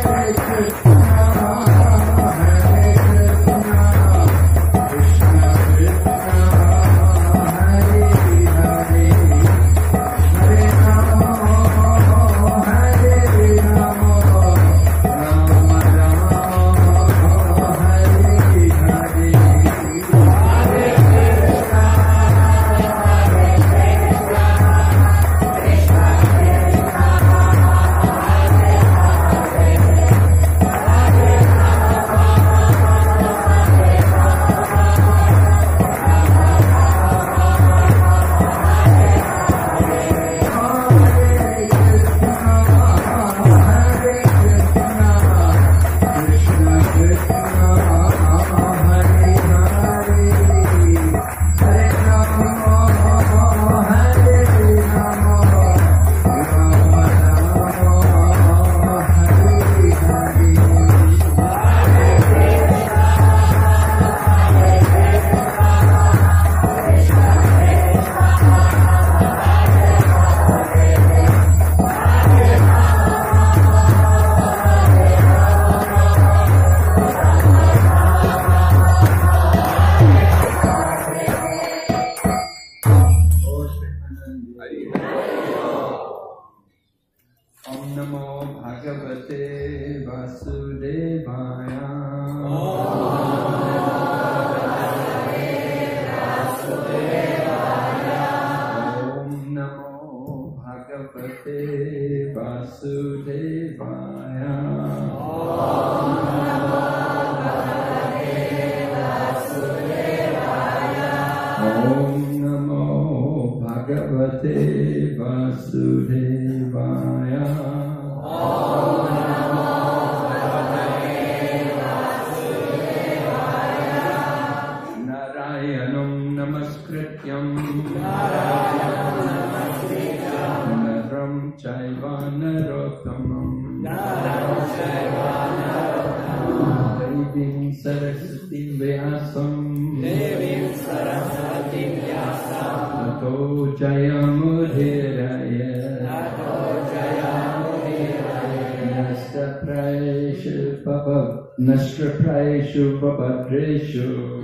Nashtrapraeshu Babadreshu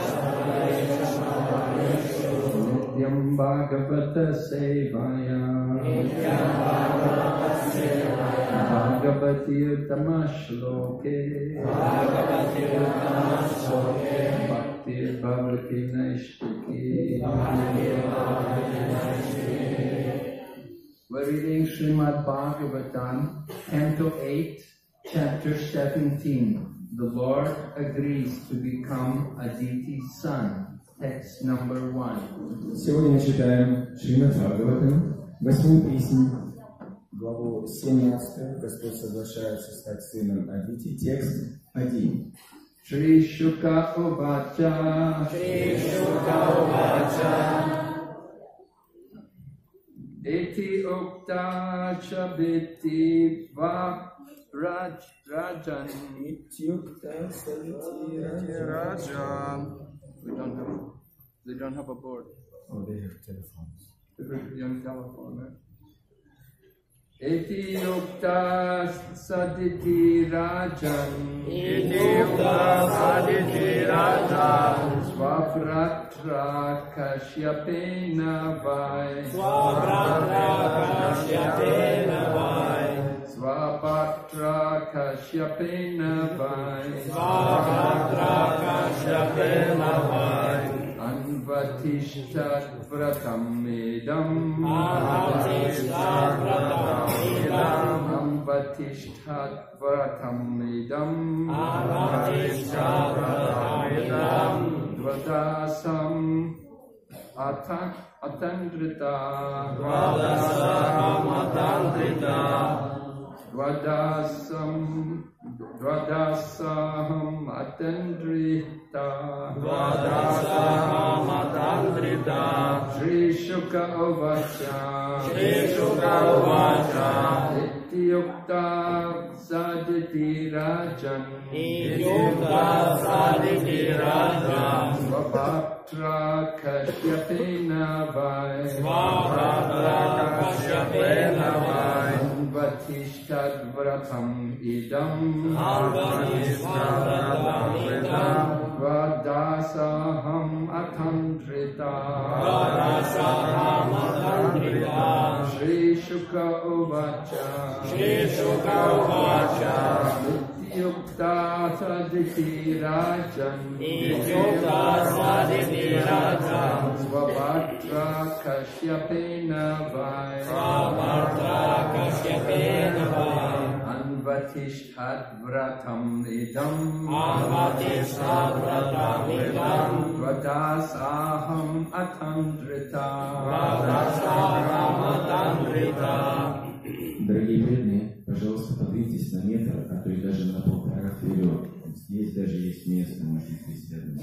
Nityam Bhagavata Sevaya Bhagavati Utamashloke Bhakti Bhavati Naishtuki. We're reading Srimad Bhagavatam, Canto 8, Chapter 17. The Lord agrees to become Aditi's son. Text number 1. Сегодня мы читаем Шримад Бхагаватам, 8 песнь, главу 17. Господь соглашается стать сыном Адити. Текст 1. Shri Shuka Uvacha Iti Ukta Chabiti Va Rajan. They don't have a board. Oh, they have telephones. Young telephone, right? Iti Ukta Saditi Rajan. Swavratra Kashyapena Vai. Svapatra Kashyapena Vai. Anvatishtat Vratam Idam. Anvatishtat Vratam Idam. Dvadasam Atandrita. Dvadasam Atandrita. Shri Shuka Uvacha. Iti Ukta Saditi Rajan. Svabhatra Kashyapena Vai. Anvatishtat vratam idam vadasaham atandrita Shri Shuka Uvacha Yukta Saditi Rajan Svabhadra Kashyapena Vai Anvatishthad Vratam Idam Vadasaham Atandrita. Дорогие преданные, пожалуйста, подвиньтесь на метр, а то и даже на полтора вперед. Здесь даже есть место, можете сесть рядом.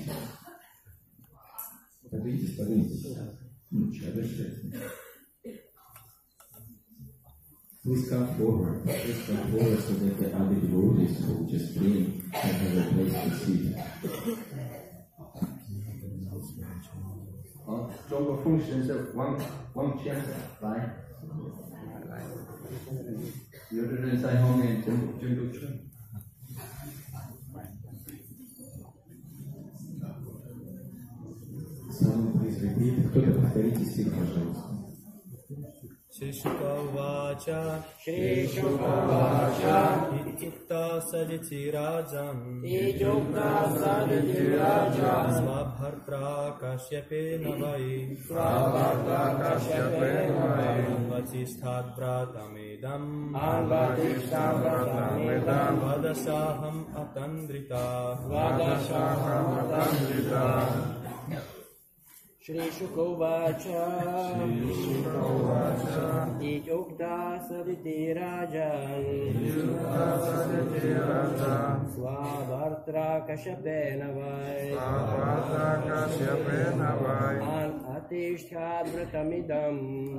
Подвиньтесь. Ну, чего дышите? Please come forward so that the other devotees will just bring and have a place to sit. Joga functions of one chant, right? 有的人在后面真不顺。 Кто-то повторите стих, пожалуйста. Shri Shuka Ityukta Saditi Rajan Svabhartra Kashyapena Vai Anvatishthad Vratamidam Vadasaham Atandrita. Shri Shukovacha Ityukta Saditi Rajan Svabhartra Kashyapena Vai Anvatishthad Vratamidam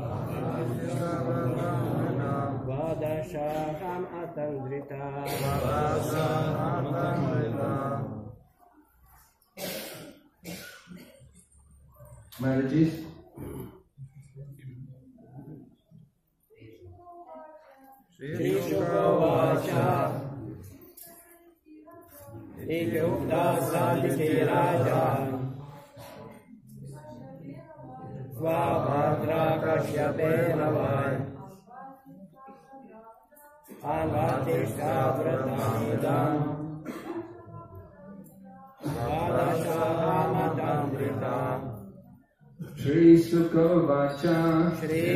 Vadasaham Atandrita. Marriages. Shri Shukovacha Ityukta Saditi Rajan Svabhartra Kashyapena Vai Anvatishthad Vratamidam Vadasaham Atandrita. Shri Shukovacha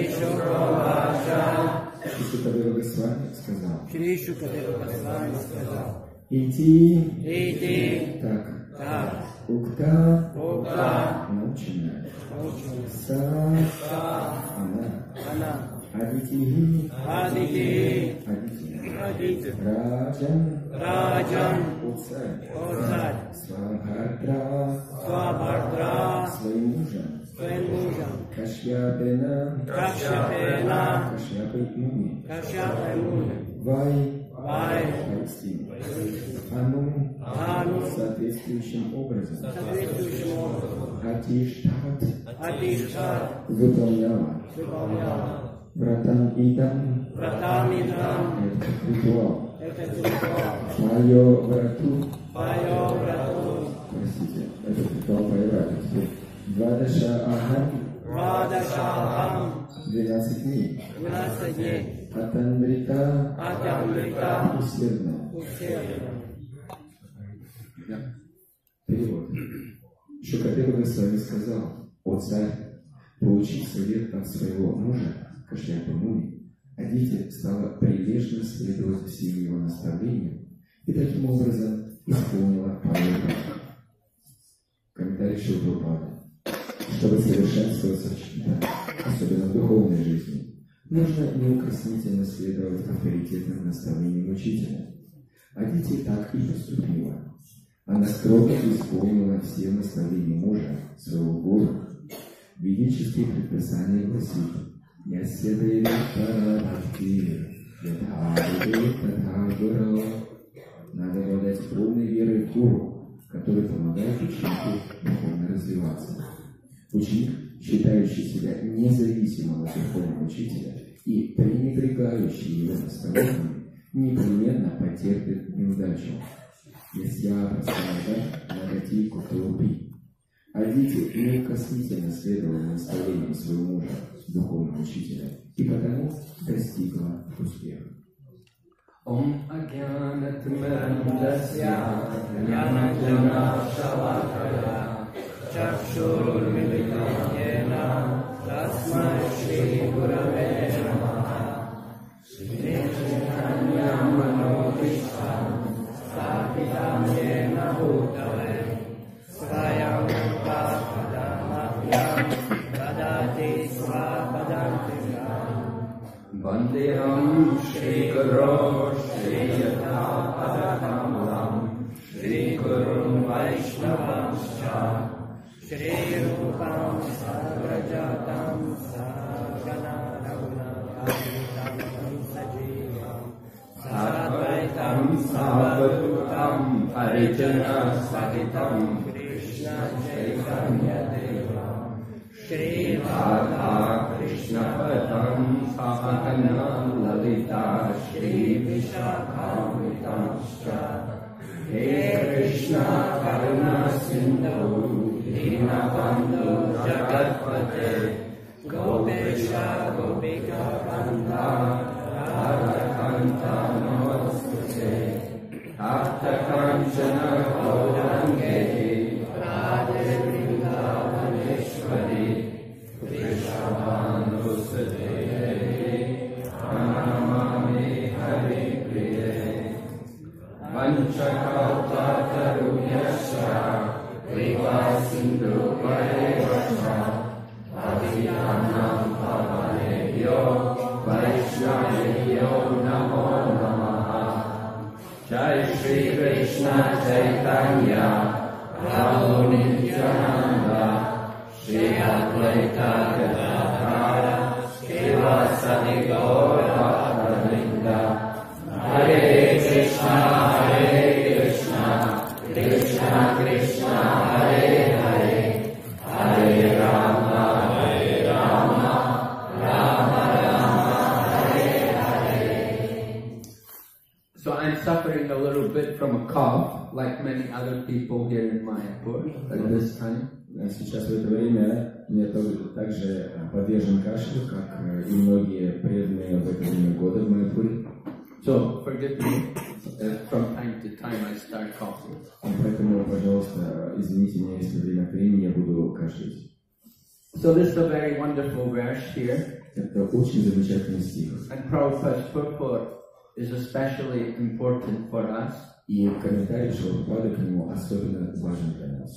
Шукадева Госвами сказал. Идти так. Укта научена. Она. Адити. Раджан. Царь. Свабхадра. Своим мужем. Кашьяпена. Кашьяпой муни. Вай. Ану. Соответствующим образом. Атиштхат. Выполняла. Вратам идам. Это ритуал. Майо врату. Простите, это ритуал появляется. Вадаша Ахам. 12 дней. Атандрита. Усердно. Перевод. Шукадева Госвами сказал: о царь, получив совет от своего мужа, Кашьяпа Муни, Адити стала прилежно следовать всем его наставлениям и таким образом исполнила правила. Комментарий Шрила Прабхупады. Чтобы совершенствоваться в читании, особенно в духовной жизни, нужно неукоснительно следовать авторитетным наставлениям учителя. Адити так и поступила. Она строго исполнила все наставления мужа, своего гуру. Ведические предписания гласит: «Ясья парабхакти, ядхави татхагуро». Надо обладать полной верой в гуру, который помогает ученику духовно развиваться. Ученик, считающий себя независимым от духовного учителя и пренебрегающий его наставлениями, непременно потерпит неудачу. Месья Прасада Нагати Кутурби. А дети неукоснительно следовали наставлениям своего мужа, духовного учителя, и потому достигла успеха. Om Ajnanatimirandasya Jnanajana Shavakaya Chakshurulmilitam Yena Tasmai Shri Gurave Namaha Shri Chaitanya Manobishtam Sthapitam Yena Bhutale Svayam Padamahyam Dadati Svapadantikam Vandeham Shri Guru Shri Yatha Padakamalam Shri Guru Vaishnavamscha Shri Rupam Sagrajatam Sagana Raghunatham Sajivam Sadvaitam Savadutam Harijana Sahitam Krishna Chaitanya Deva Shri Radha Krishna Padam Sahagana Lalita Shri Vishakhamritamscha He Krishna Karuna Sindhu Dinabandhu Jagatpate Gopesha Gopika Kanta Radha Kanta Namostute Bhakta Kanchana Gaurange Radhe Vrindavaneshwari Vrishabhanusade Pranamami Hari Priye Vanchakalpatarubhyasya Kripa Sindhu Parevasya Bhaviyanam Pavanebhyo Vaishnavebhyo Namo Namaha Jai Shri Krishna Chaitanya Prabhu Nityananda Shri Advaita Gadadhara Srivasadi Gaura Bhakta Hare Krishna Krishna Krishna Hare Hare Hare Rama Rama Rama Hare Hare. So I'm suffering a little bit from a cough, like many other people here in Mayapur at this time. Сейчас в это время я также подвержен кашлю, как и многие преданные в это время года в Майяпуре. So forgive me if from time to time I start coughing. Поэтому, пожалуйста, извините меня, если время от времени я буду кашлять. So this is a very wonderful verse here. Это очень замечательный стих. And Prabhupada's purport is especially important for us. И комментарий Шрилапрабхупады к нему особенно важен для нас.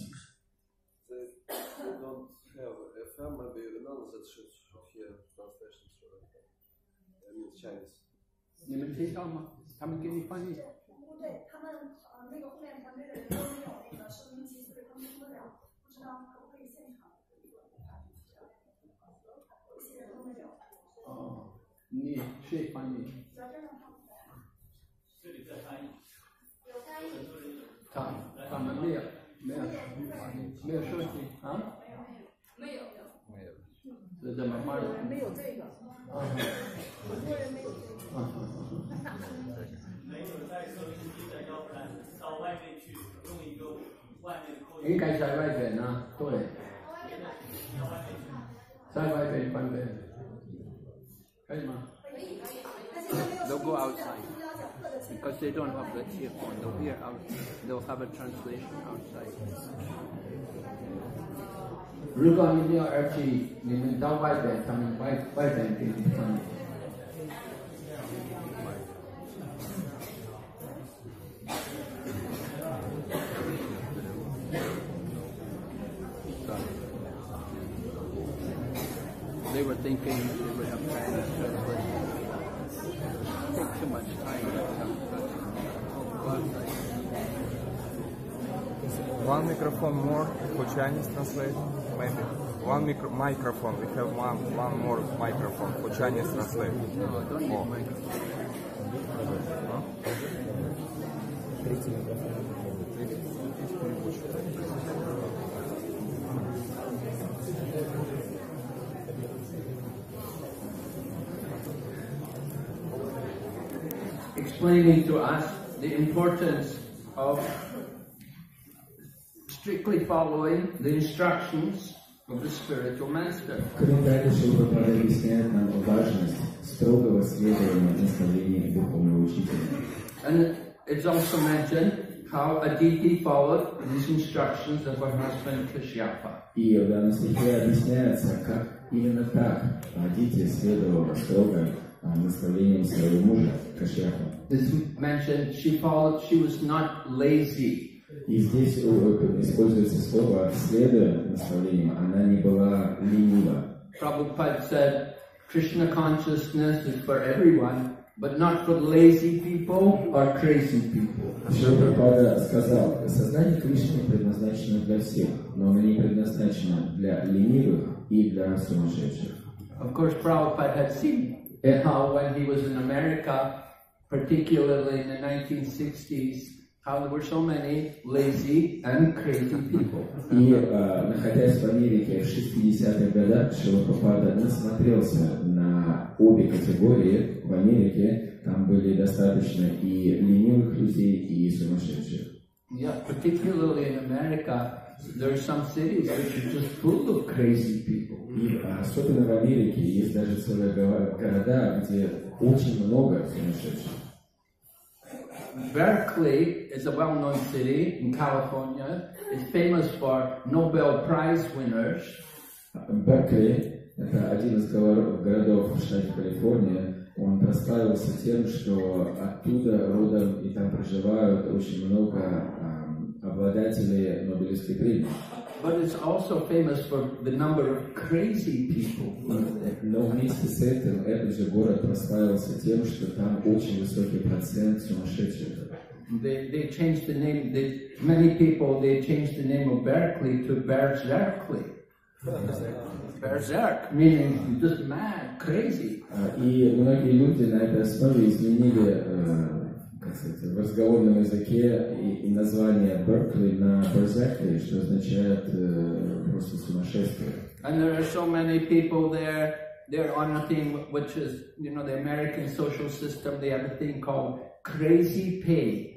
Maybe another that should hear translation I mean Chinese. 你们听到吗？他们给你翻译。 不对，他们那个后面团队的人都没有那个收音机，所以他们听不了，不知道可不可以现场有一些人都没有。 哦，你谁翻译？ 这里在翻译。 有翻译。 他们没有收集啊？ 没有。 是怎么翻译？ 没有这个。很多人没有这个。 没有在收音机的，要不然到外面去用一个外面扣。 应该在外边啊，对。在外边翻译，可以吗？ They'll go outside because they don't have the earphone. They'll hear out. They'll have a translation outside. 如果你没有耳机，你们到外边，他们外边给你翻译。 They were thinking they would have Chinese translation. Take too much time. One microphone more for Chinese translation, maybe. One microphone. We have one more microphone for Chinese translation. No, don't need microphone. explaining to us the importance of strictly following the instructions of the spiritual master. Комментарий Шрила Прабхупада объясняет нам важность строгого следования наставлений духовного учителя. And it's also mentioned how Aditi followed these instructions of her husband Kashyapa. И в данном стихе объясняется, как именно так Адити следовала строго наставлениям своего мужа Кашьяпа. This mentioned she was not lazy. И здесь используется слово «следуя наставлениям», она не была ленива. Prabhupada said, Krishna consciousness is for everyone, but not for lazy people or crazy people. Прабхупада сказал, сознание Кришны предназначено для всех, но оно не предназначено для ленивых и для сумасшедших. Of course, Prabhupada had seen how when he was in America, particularly in the 1960s, how there were so many lazy and crazy people. И, находясь в Америке в 60-х годах, Шрила Прабхупада насмотрелся на обе категории в Америке. Там были достаточно и ленивых людей, и сумасшедших. Yeah, particularly in America, there are some cities which are just full of crazy people. И особенно в Америке есть даже целые города, где очень много сумасшедших. Berkeley is a well-known city in California. It's famous for Nobel Prize winners. Беркли – это один из городов в штате Калифорния. Он прославился тем, что оттуда родом и там проживают очень много обладателей Нобелевской премии. But it's also famous for the number of crazy people. Но вместе с этим этот же город прославился тем, что там очень высокий процент сумасшедших. They changed the name. Many people they changed the name of Berkeley to Berserkly. Berserk, meaning just mad, crazy. И многие люди на этой основе изменили, как сказать, в разговорном языке и название Беркли на Berserkly, что означает просто сумасшествие. And there are so many people there. They're on a thing which is, you know, the American social system. They have a thing called crazy pay.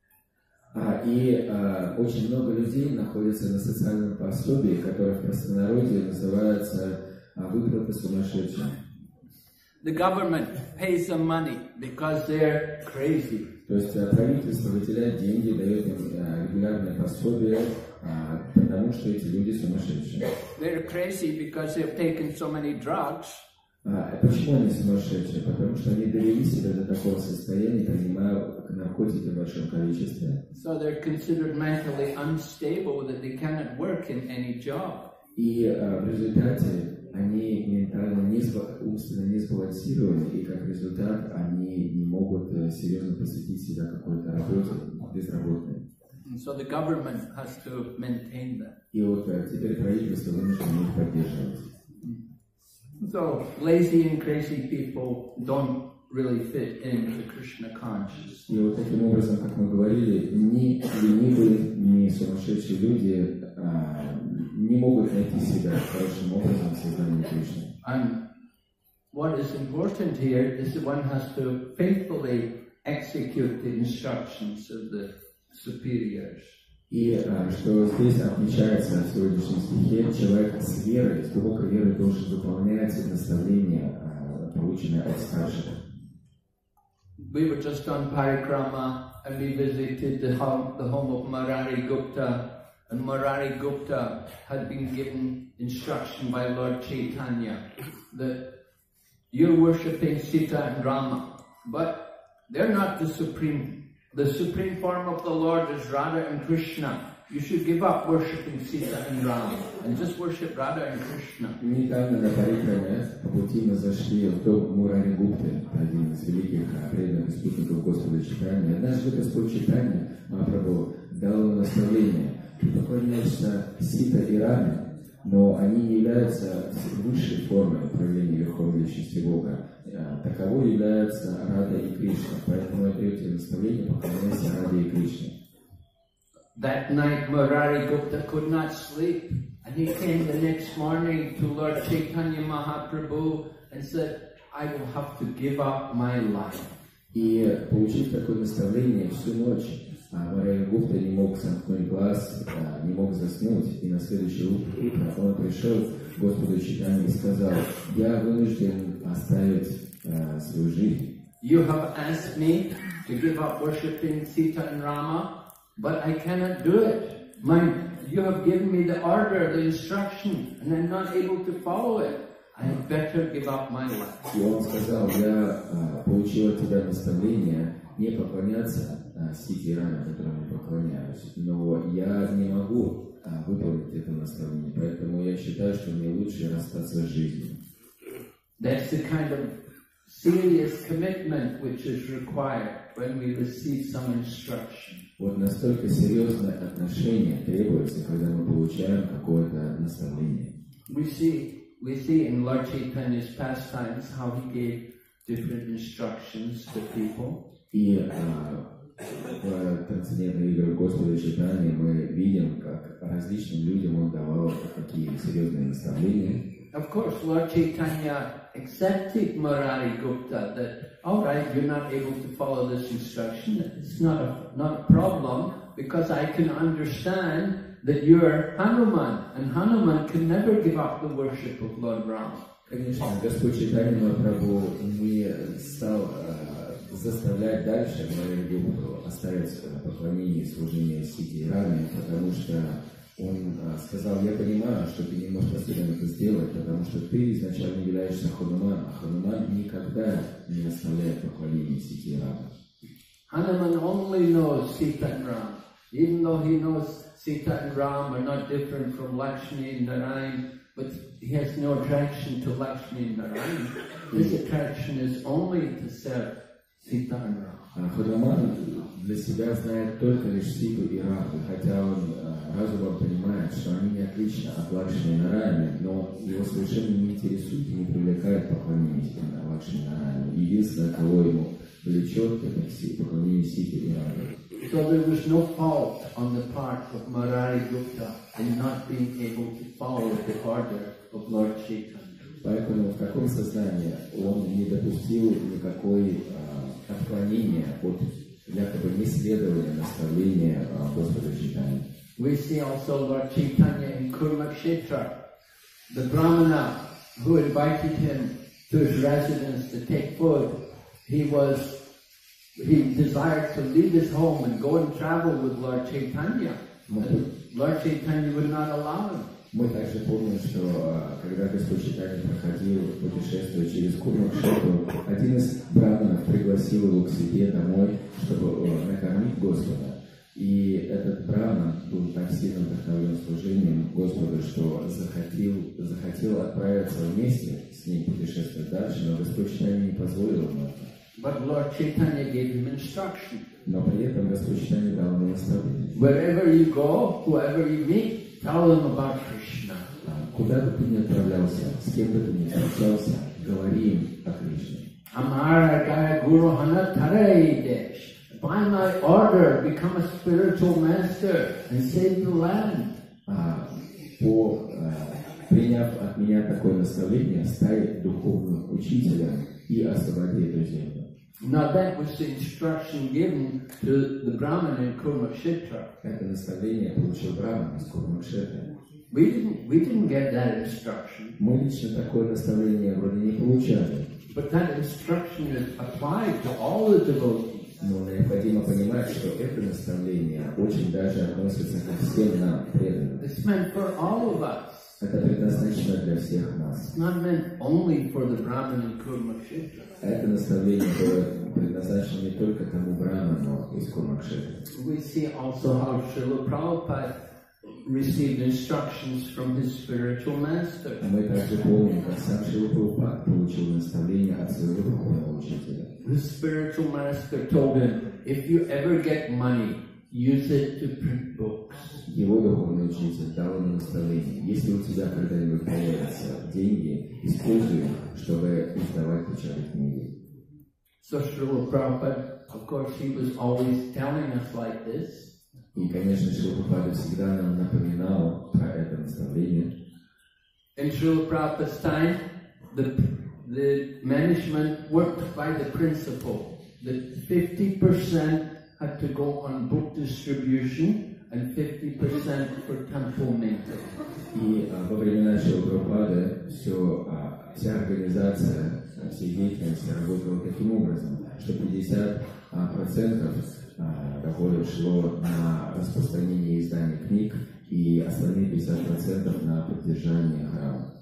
И очень много людей находятся на социальном пособии, которое в простонародье называется выплата сумасшедшим. The government pays them money because they're crazy. То есть правительство выделяет деньги, дает им регулярное пособие, потому что эти люди сумасшедшие. They're crazy because they've taken so many drugs. Почему они сумасшедшие? Потому что они довели себя до такого состояния, принимая наркотики в большом количестве. So they're considered mentally unstable, that they cannot work in any job. И в результате они ментально умственно не сбалансированы, и как результат они не могут серьезно посвятить себя какой-то работе, безработной. So the government has to maintain them. И вот теперь правительство вынуждено их поддерживать. So lazy and crazy people don't really fit into Krishna consciousness. И вот таким образом, как мы говорили, ни ленивые, ни сумасшедшие люди не могут найти себя хорошим образом в сознании Кришны. And what is important here is that one has to faithfully execute the instructions of the superiors. И что здесь отмечается в сегодняшнем стихе, человек с верой, с глубокой верой должен выполнять наставления, полученные от старших. We were just on Parikrama and we visited the home of Murari Gupta. And Murari Gupta had been given instruction by Lord Chaitanya that you're worshipping Sita and Rama, but they're not the supreme. The supreme form of the Lord is Radha and Krishna. You should give up worshipping Sita and Rama and just worship Radha and Krishna. Недавно на Парикраме по пути мы зашли в дом Мурари Гупты, один из великих преданных спутников Господа Чайтаньи. Однажды Господь Чайтанья Махапрабху дал ему наставление: ты поклоняешься Сита и Раме, но они не являются высшей формой проявления Верховной Личности Бога. Таковой является Рада и Кришна. Поэтому я даю тебе наставление: поклоняйся Раде и Кришне. That night Murari Gupta could not sleep, and he came the next morning to Lord Chaitanya Mahaprabhu and said, I will have to give up my life. И получив такое наставление всю ночь, Мурари Гупта не мог сомкнуть глаз, не мог заснуть, и на следующее утро он пришел к Господу Чайтанье и сказал: я вынужден оставить свою жизнь. You have asked me to give up worshipping Sita and Rama, but I cannot do it. You have given me the order, the instruction, and I'm not able to follow it. I had better give up my life. И он сказал: я получил от тебя наставление не поклоняться Сите и Раме, которым я поклоняюсь, но я не могу выполнить это наставление, поэтому я считаю, что мне лучше расстаться с жизнью. That's the kind of serious commitment which is required when we receive some instruction. Вот настолько серьезное отношение требуется, когда мы получаем какое-то наставление. We see in Lord Chaitanya's pastimes how he gave different instructions to people. И в трансцендентных играх Господа Чайтаньи мы видим, как различным людям он давал такие серьезные наставления. Of course, Lord Chaitanya accepted Murari Gupta that, all right, you're not able to follow this instruction. It's not a problem, because I can understand that you're Hanuman, and Hanuman can never give up the worship of Lord Rama. Конечно, Господь Чайтанья Махапрабху не стал заставлять дальше Мурари Гупту оставить поклонение и служение Сите и Раме, потому что он сказал: я понимаю, что ты не можешь постепенно это сделать, потому что ты изначально являешься Хануманом, а Хануман никогда не оставляет поклонение Сите и Раме. Hanuman only knows Sita and Ram. Even though he knows Sita and Ram are not different from Lakshmi and Narayan, but he has no attraction to Lakshmi and Narayan. His attraction is only to serve Sita and Ram. Хануман для себя знает только лишь Ситу и Раму, хотя он разумом понимает, что они не отличны от Лакшми и Нараяны, но его совершенно не интересует и не привлекает поклонение Лакшми и Нараяне. Единственное, кого ему влечет, это поклонение Сите и Раме. So there was no fault on the part of Murari Gupta in not being able to follow the order of Lord Chaitanya. Поэтому в таком сознании он не допустил никакой отклонения от якобы неследования наставления Господа Чайтаньи. We see also Lord Chaitanya in Kurmakshetra, the Brahmana who invited him to his residence to take food. He desired to leave his home and go and travel with Lord Chaitanya. Lord Chaitanya would not allow him. Мы также помним, что когда Господь Чайтанья проходил путешествие через Курмакшетру, один из браманов пригласил его к себе домой, чтобы накормить Господа. И этот браман был так сильно вдохновлен служением Господу, что захотел отправиться вместе с ним путешествовать дальше, но Господь Чайтанья не позволил ему это. But Lord Chaitanya gave him instruction. Но при этом Господь Чайтанья дал ему наставление. Wherever you go, whoever you meet, tell them about Krishna. Куда бы ты ни отправлялся, с кем бы ты ни встречался, говори им о Кришне. Amara Gaya Guru Hana Tarai Desh. By my order, become a spiritual master and save the land. Приняв от меня такое наставление, стань духовным учителем и освободи эту землю. Now that was the instruction given to the Brahman in Kurmakshetra. Это наставление получил Браман из Курмакшетры. We didn't get that instruction. Мы лично такое наставление вроде не получали. But that instruction is applied to all the devotees. Но необходимо понимать, что это наставление очень даже относится ко всем нам преданным. It's meant for all of us. Это предназначено для всех нас. It's not meant only for the Brahman in Kurmakshetra. Это наставление было предназначено не только тому Браману из Курмакшетры. We see also how Srila Prabhupada received instructions from his spiritual master. Мы также помним, как сам Шрила Прабхупад получил наставление от своего духовного учителя. His spiritual master told him, if you ever get money, use it to print books. Его духовный учитель дал ему наставление: если у тебя когда-нибудь появятся деньги, используй их, чтобы издавать, печатать книги. So Srila Prabhupada, of course, he was always telling us like this. И, конечно, Шрила Прабхупада всегда нам напоминал про это наставление. In Srila Prabhupada's time, the management worked by the principal. that 50% had to go on book distribution and 50% for temple maintenance. И во времена Шрилы Прабхупады вся организация, вся деятельность работала таким образом, что 50% дохода шло на распространение и издание книг, и остальные 50% на поддержание храма.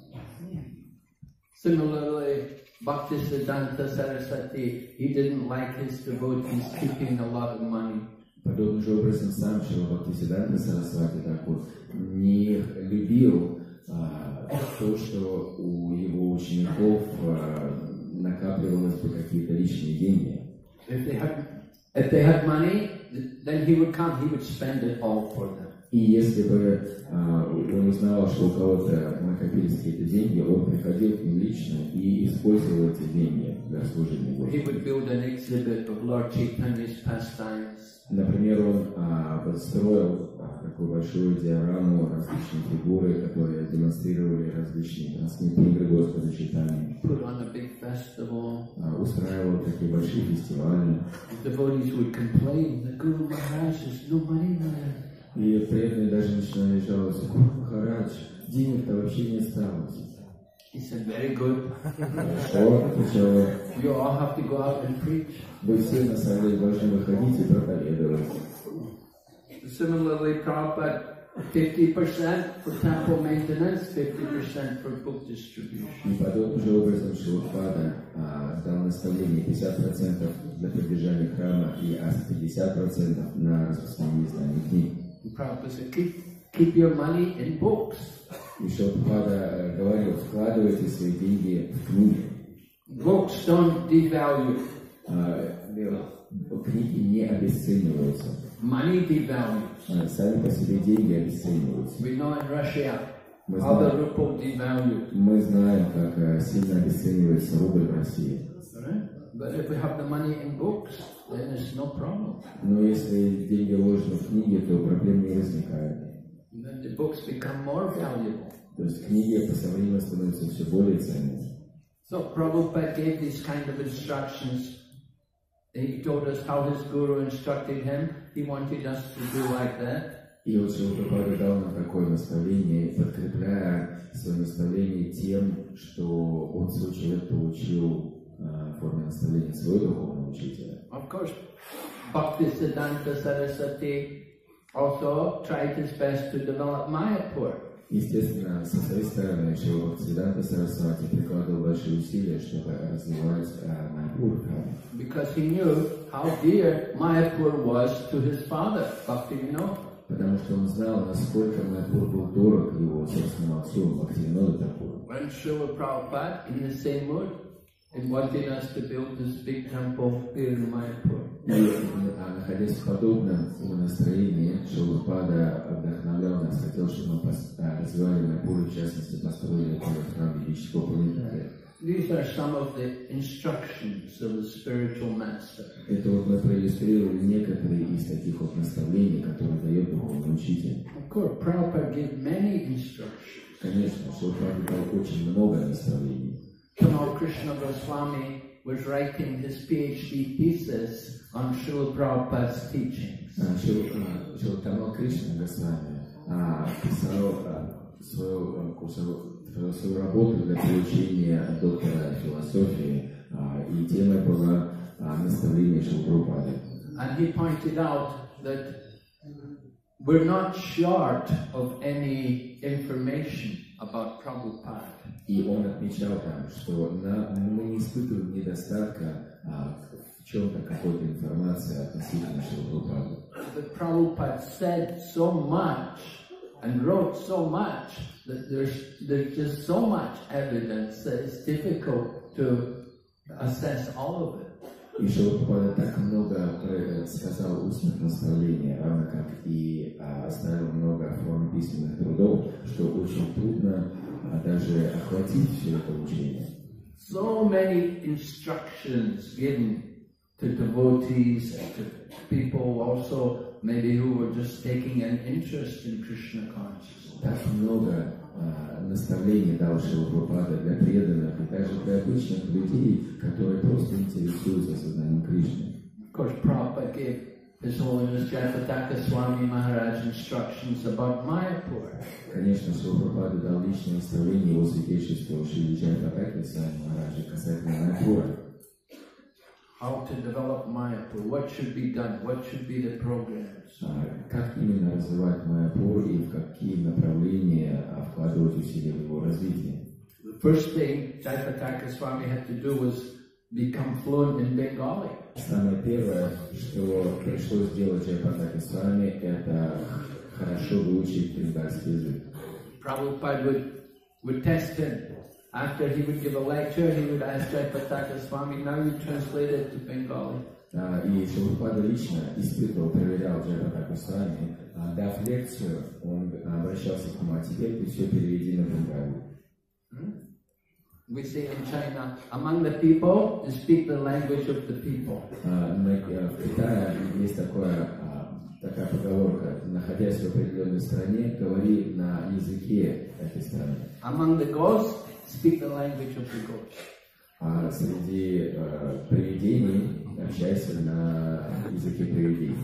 Similarly, Bhaktisiddhanta Saraswati, he didn't like his devotees keeping a lot of money. Подобным же образом сам Шрила Бхактисиддханта Сарасвати Тхакур не любил то, что у его учеников накапливалось бы какие-то личные деньги. If they had money, then he would come, he would spend it all for them. И если бы он узнавал, что у кого-то накопились какие-то деньги, он приходил к ним лично и использовал эти деньги для служения Господу. He would build an exhibit of Lord Chaitanya's pastimes. Например, он построил такую большую диораму, различные фигуры, которые демонстрировали различные танцевальные игры Господа Чайтаньи. Put on a big festival. Устраивал такие большие фестивали. The devotees would complain, the Guru Maharaj, there's no money there. И преданные даже начинали жаловаться: Гуру Махарадж, денег-то вообще не осталось. He said, very good. Хорошо, отвечал. You all have to go out and preach. Вы все на самом деле должны выходить и проповедовать. Similarly, Prabhupada, 50% for temple maintenance, 50% for book distribution. И подобным же образом Шрила Прабхупада дал наставление 50% для поддержания храма и 50% на распространение издания книг. Prabhupada said, keep your money in books. И Шрила Прабхупада говорил: вкладывайте свои деньги в книги. Books don't devalue. Книги не обесцениваются. Money devalues. Сами по себе деньги обесцениваются. We know in Russia how the ruble devalued. Мы знаем, как сильно обесценивается рубль в России. But if we have the money in books, then it's no problem. Но если деньги вложены в книги, то проблем не возникает. Then the books become more valuable. То есть книги со временем становятся все более ценными. So Prabhupada gave these kind of instructions. He told us how his guru instructed him. He wanted us to do like that. И вот Шрила Прабхупада дал нам такое наставление, подкрепляя свое наставление тем, что он свой человек получил в форме наставления своего духовного учителя. Of course, Bhaktisiddhanta Saraswati also tried his best to develop Mayapur. Естественно, со своей стороны Шрила Бхактисиддханта Сарасвати прикладывал большие усилия, чтобы развивать Майяпур. Because he knew how dear Mayapur was to his father, Bhaktivinoda. Потому что он знал, насколько Майяпур был дорог его собственному отцу, Бхактивинода Тхакуру. When Srila Prabhupada, in the same mood, wanted us to build this big temple here in Mayapur. И, находясь в подобном настроении, Шрила Прабхупада вдохновлял нас, хотел, чтобы мы развивали Майяпур, в частности, построили этот храм ведического планетария. These are some of the instructions of the spiritual master. Это вот мы проиллюстрировали некоторые из таких вот наставлений, которые дает духовный учитель. Of course, Prabhupada gave many instructions. Конечно, Шрила Прабхупада дал очень много наставлений. Tamal Krishna Goswami was writing his PhD thesis on Srila Prabhupada's teachings. Шрила Тамал Кришна Госвами писал свою работу для получения доктора философии, и темой была наставление Шрилы Прабхупады. And he pointed out that we're not short of any information about Prabhupada. И он отмечал там, что мы не испытываем недостатка в чем-то, какой-то информации относительно Шрилы Прабхупады. But Prabhupada said so much and wrote so much that there's just so much evidence that it's difficult to assess all of it. И Шрила Прабхупада так много сказал устных наставлений, равно как и оставил много форм письменных трудов, что очень трудно даже охватить все это учение. So many instructions given to devotees, to people also maybe who were just taking an interest in Krishna consciousness. Так много наставлений дал Шрила Прабхупада для преданных и также для обычных людей, которые просто интересуются сознанием Кришны. Of course, Prabhupada gave His Holiness Jayapataka Swami Maharaj instructions about Mayapur. Конечно, Шрила Прабхупада дал личное наставление его святейшеству Шри Джайапатаке Свами Махараджа касательно Майяпура. How to develop Mayapur, what should be done, what should be the programs. Как именно развивать Майяпур и в какие направления вкладывать усилия в его развитие? The first thing Jayapataka Swami had to do was become fluent in Bengali. Самое первое, что пришлось сделать Джайапатаке Свами, это хорошо выучить бенгальский язык. Prabhupada would test him. After he would give a lecture, he would ask Jayapataka Swami, now you translate it to Bengali. И Шрила Прабхупада лично испытывал, проверял Джайапатаку Свами. Дав лекцию, он обращался к нему, а теперь ты все переведи на бенгалию. We say in China, among the people, to speak the language of the people. В Китае есть такая поговорка: находясь в определенной стране, говори на языке этой страны. Among the ghosts, speak the language of the ghosts. А среди привидений общайся на языке привидений.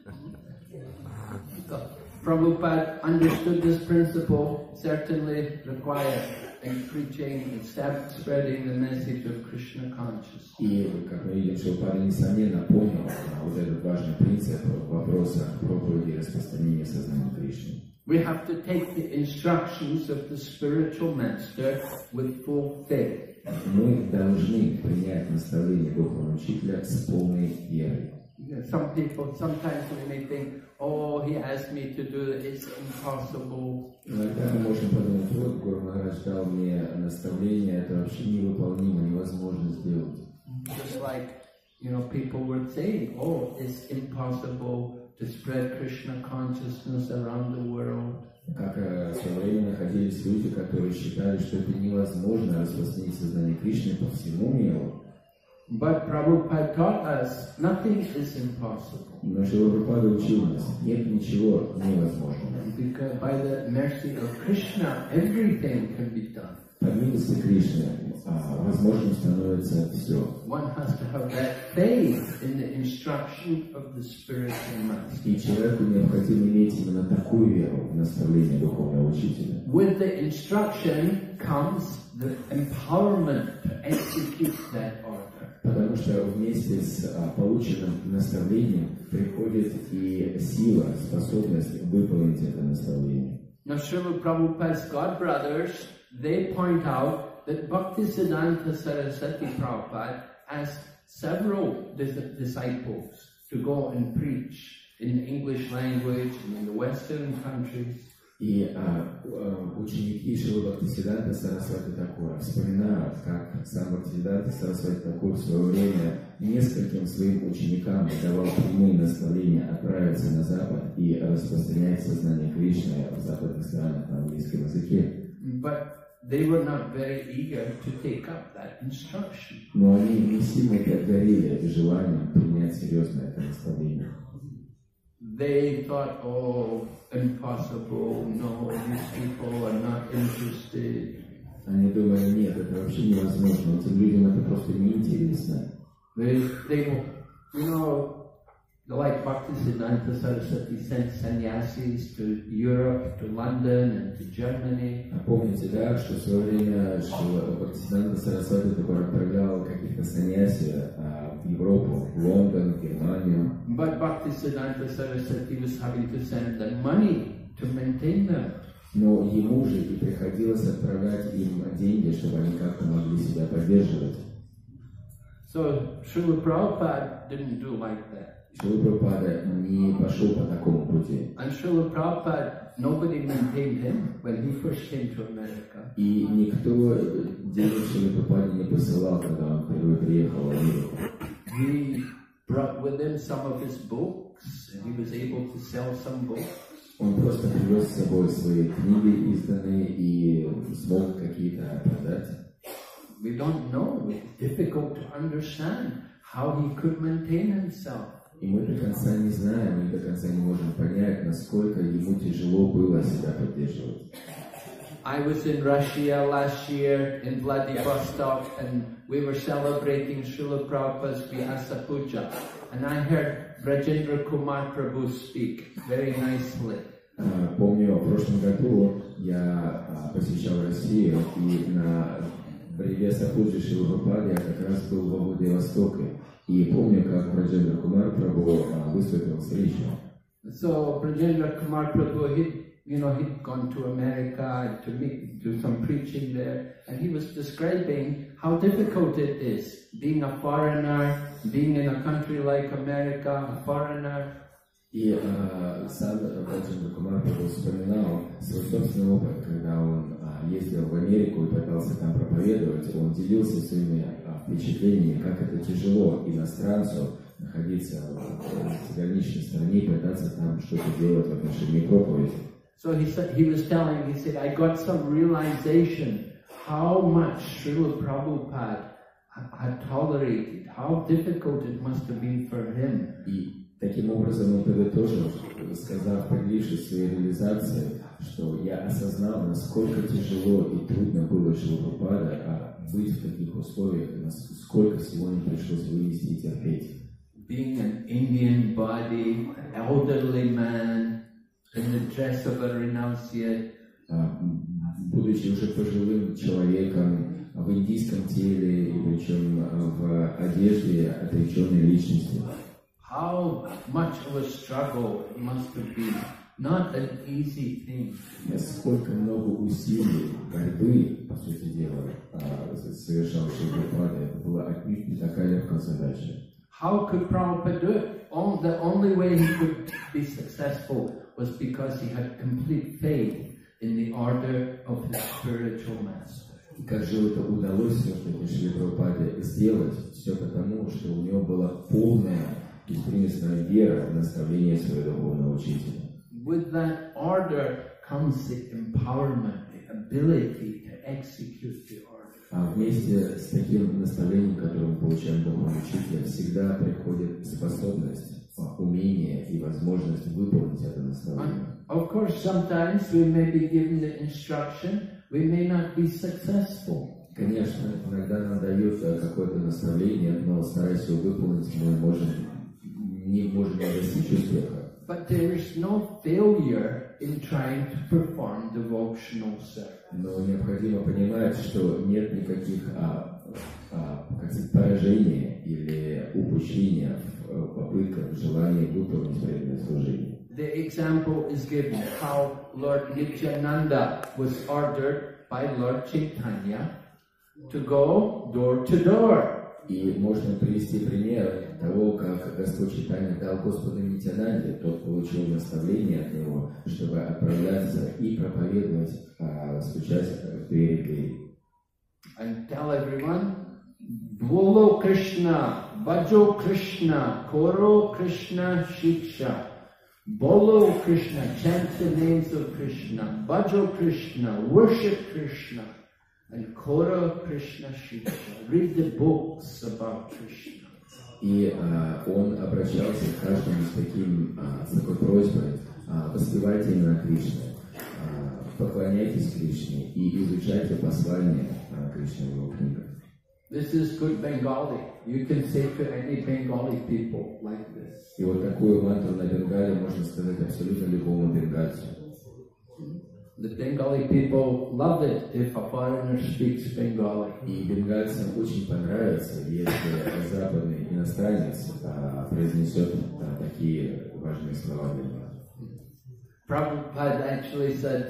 Prabhupada understood this principle, certainly required in preaching and spreading the message of Krishna consciousness. И, как мы видим, Шрила, несомненно, понял вот этот важный принцип вопроса проповеди и распространения сознания Кришны. We have to take the instructions of the spiritual master with full faith. Мы должны принять наставление духовного учителя с полной верой. Some people, sometimes we may think, oh, he asked me to do it, it's impossible. Иногда мы можем подумать, вот Гуру Махарадж дал мне наставление, это вообще невыполнимо, невозможно сделать. Just like, people were saying, oh, it's impossible to spread Krishna consciousness around the world. Как в свое время находились люди, которые считали, что это невозможно распространить сознание Кришны по всему миру. But Prabhupada taught us nothing is impossible. Но Шрила Прабхупада учил нас, нет ничего невозможного. Because by the mercy of Krishna, everything can be done. По милости Кришны возможным становится все. One has to have that faith in the instruction of the spiritual master. И человеку необходимо иметь именно такую веру в наставление духовного учителя. With the instruction comes the empowerment to execute that order. Потому что вместе с полученным наставлением приходит и сила, способность выполнить это наставление. Now, Srila Prabhupada's godbrothers, they point out that Bhaktisiddhanta Saraswati Prabhupada asked several disciples to go and preach in the English language and in the Western countries. И ученики Шрила Бхактисиддханта Сарасвати Такура вспоминают, как сам Бхактисиддханта Сарасвати Такур в свое время нескольким своим ученикам давал прямые наставления отправиться на Запад и распространять сознание Кришны в западных странах на английском языке. But they were not very eager to take up that instruction. Но они не сильно горели желанием принять серьезно это наставление. They thought, oh, impossible, no, these people are not interested. Они думали, нет, это вообще невозможно, этим людям это просто неинтересно. They like Bhaktisiddhanta Saraswati sent sannyasis to Europe, to London and to Germany. А помните, да, что в свое время Бхактисиддханта Сарасвати Такур отправлял каких-то саньяси в Европу, в Лондон, в Германию. But Bhaktisiddhanta Saraswati was having to send them money to maintain them. Но ему же и приходилось отправлять им деньги, чтобы они как-то могли себя поддерживать. So Srila Prabhupada didn't do like that. Шрила Прабхупада не пошел по такому пути. And Srila Prabhupada, nobody maintained him when he first came to America. И никто денег Шрила Прабхупаде не посылал, когда он впервые приехал в Америку. He brought with him some of his books, and he was able to sell some books. Он просто привез с собой свои книги изданные и смог какие-то продать. We don't know. It's difficult to understand how he could maintain himself. И мы до конца не знаем, и до конца не можем понять, насколько ему тяжело было себя поддерживать. I was in Russia last year in Vladivostok, and we were celebrating Srila Prabhupada's Vyasa Puja, and I heard Brajendra Kumar Prabhu speak very nicely. Помню, в прошлом году я посещал Россию, и на Vyasa Puja Шрила Прабхупады я как раз был во Владивостоке. И помню, как Браджендра Кумар Прабху выступил с речью. So Brajendra Kumar Prabhu, he'd gone to America to do some preaching there, and he was describing how difficult it is being a foreigner, being in a country like America, a foreigner. И сам Браджендра Кумар Прабху вспоминал свой собственный опыт, когда он ездил в Америку и пытался там проповедовать. Он делился своими впечатлениями, как это тяжело иностранцу находиться в заграничной стране и пытаться там что-то делать в отношении проповеди. So he said, I got some realization how much Srila Prabhupada had tolerated, how difficult it must have been for him. И таким образом он подытожил, сказав, подлившись своей реализации, что я осознал, насколько тяжело и трудно было Шрила Прабхупада быть в таких условиях, сколько всего им пришлось вынести и терпеть. Being an Indian body, elderly man, in the dress of a renunciate. Будучи уже пожилым человеком в индийском теле, и причем в одежде отреченной личности. How much of a struggle it must have been. Not an easy thing. Насколько много усилий, борьбы, по сути дела, совершал Шрила Прабхупада, это была отнюдь не такая легкая задача. How could Prabhupada do it? The only way he could be successful was because he had complete faith in the order of his spiritual master. И как же это удалось все-таки Шриле Прабхупаде сделать? Все потому, что у него была полная беспримесная вера в наставление своего духовного учителя. With that order comes the empowerment, the ability to execute the order. А вместе с таким наставлением, которое мы получаем от духовного учителя, всегда приходит способность, умение и возможность выполнить это наставление. Of course, sometimes we may be given the instruction, we may not be successful. Конечно, иногда нам дают какое-то наставление, но стараясь его выполнить, мы не можем достичь успеха. But there is no failure in trying to perform devotional service. Но необходимо понимать, что нет никаких поражения или упущения в попытках, в желании выполнить преданное служение. The example is given how Lord Nityananda was ordered by Lord Chaitanya to go door to door. И можно привести пример того, как Господь Чайтанья дал Господу Нитьянанде, тот получил наставление от него, чтобы отправляться и проповедовать, стучать в двери. And tell everyone, Bolo Krishna, Bhajo Krishna, Koro Krishna Shiksha. Bolo Krishna, chant the names of Krishna. Bhajo Krishna, worship Krishna. And Koro Krishna Shiksha, read the books about Krishna. И он обращался к каждому с такой просьбой: воспевайте имя Кришны, поклоняйтесь Кришне и изучайте послания Кришны в его книгах. This is good Bengali. You can say to any Bengali people like this. И вот такую мантру на Бенгале можно сказать абсолютно любому бенгальцу. The Bengali people love it if a foreigner speaks Bengali. И бенгальцам очень понравится, если западный иностранец произнесет такие важные слова для них. Prabhupada actually said,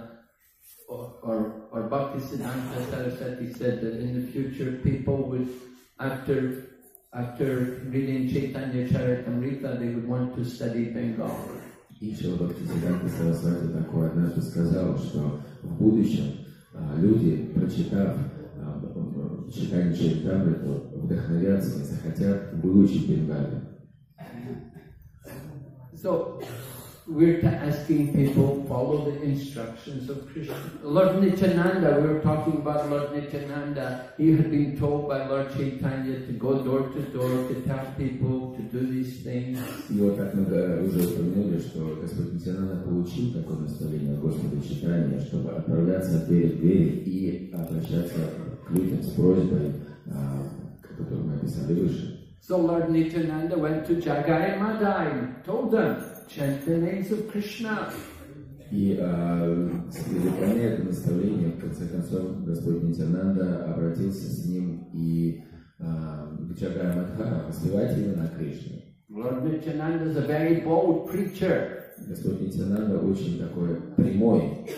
or Bhaktisiddhanta Saraswati said that in the future people would, after reading Chaitanya Charitamrita, they would want to study Bengali. И Шрила Бхактисиддханта Сарасвати такое однажды сказал, что в будущем люди, прочитав читание Чаритамриту, вдохновятся и захотят выучить Бенгалию. So, we're asking people follow the instructions of Krishna. Lord Nityananda, we were talking about Lord Nityananda. He had been told by Lord Chaitanya to go door to door, to tell people to do these things. И вот как мы уже упомянули, что Господь Нитянанда получил такое наставление от Господа Чайтаньи, чтобы отправляться от двери к двери и обращаться к людям с просьбой, которую мы описали выше. So Lord Nityananda went to Jagai Madai, told them, chant the names of Krishna. И выполняя это наставление, в конце концов, Господь Нитянанда обратился с ним и к Джагай Мадха, воспевать именно Кришну. Lord Nityananda is a very bold preacher. Господь Нитянанда очень такой прямой,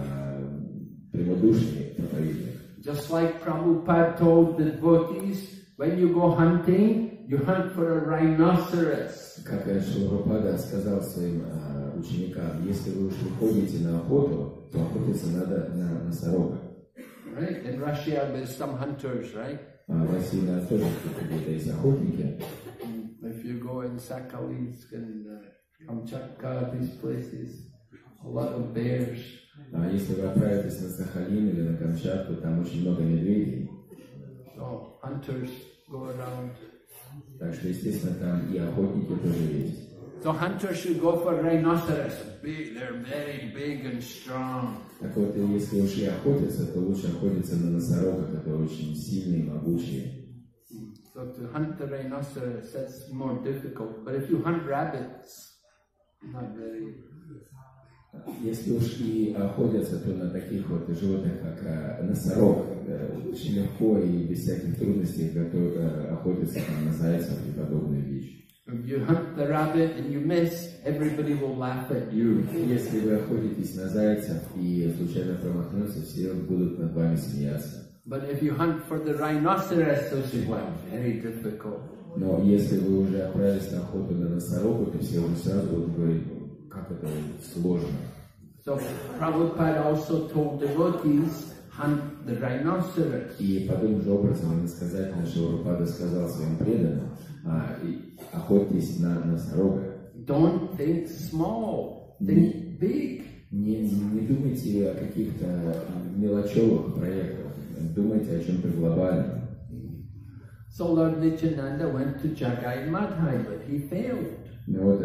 прямодушный проповедник. Just like Prabhupada told the devotees, when you go hunting, you hunt for a rhinoceros. Как Шрила Прабхупада сказал своим ученикам, если вы уж выходите на охоту, то охотиться надо на носорога. Right? In Russia, there's some hunters, right? В России у нас тоже какие-то есть охотники. If you go in Sakhalinsk and Kamchatka, these places, a lot of bears. А если вы отправитесь на Сахалин или на Камчатку, там очень много медведей. So hunters go around. Так что, естественно, там и охотники тоже есть. So hunters should go for rhinoceros. They're very big and strong. Так вот, если уж и охотиться, то лучше охотиться на носорога, который очень сильный и могучий. So to hunt the rhinoceros, that's more difficult. But if you hunt rabbits, not very. Если уж и охотятся, то на таких вот животных, как носорог, очень легко и без всяких трудностей охотятся на зайцев и подобные вещи. If you hunt the rabbit and you miss, everybody will laugh at you. Если вы охотитесь на зайцев и случайно промахнутся, все будут над вами смеяться. But if you hunt for the rhinoceros, those is well, very difficult. Но если вы уже отправились на охоту на носорога, то все уже сразу будут говорить, как это сложно. So Prabhupada also told devotees, hunt the rhinoceros. И подобным же образом иносказательно Шрила Прабхупада сказал своим преданным, охотьтесь на носорога. Don't think small, think big. Не думайте о каких-то мелочевых проектах, думайте о чем-то глобальном. So Lord Nityananda went to Jagai Madhai, but he failed. Но вот,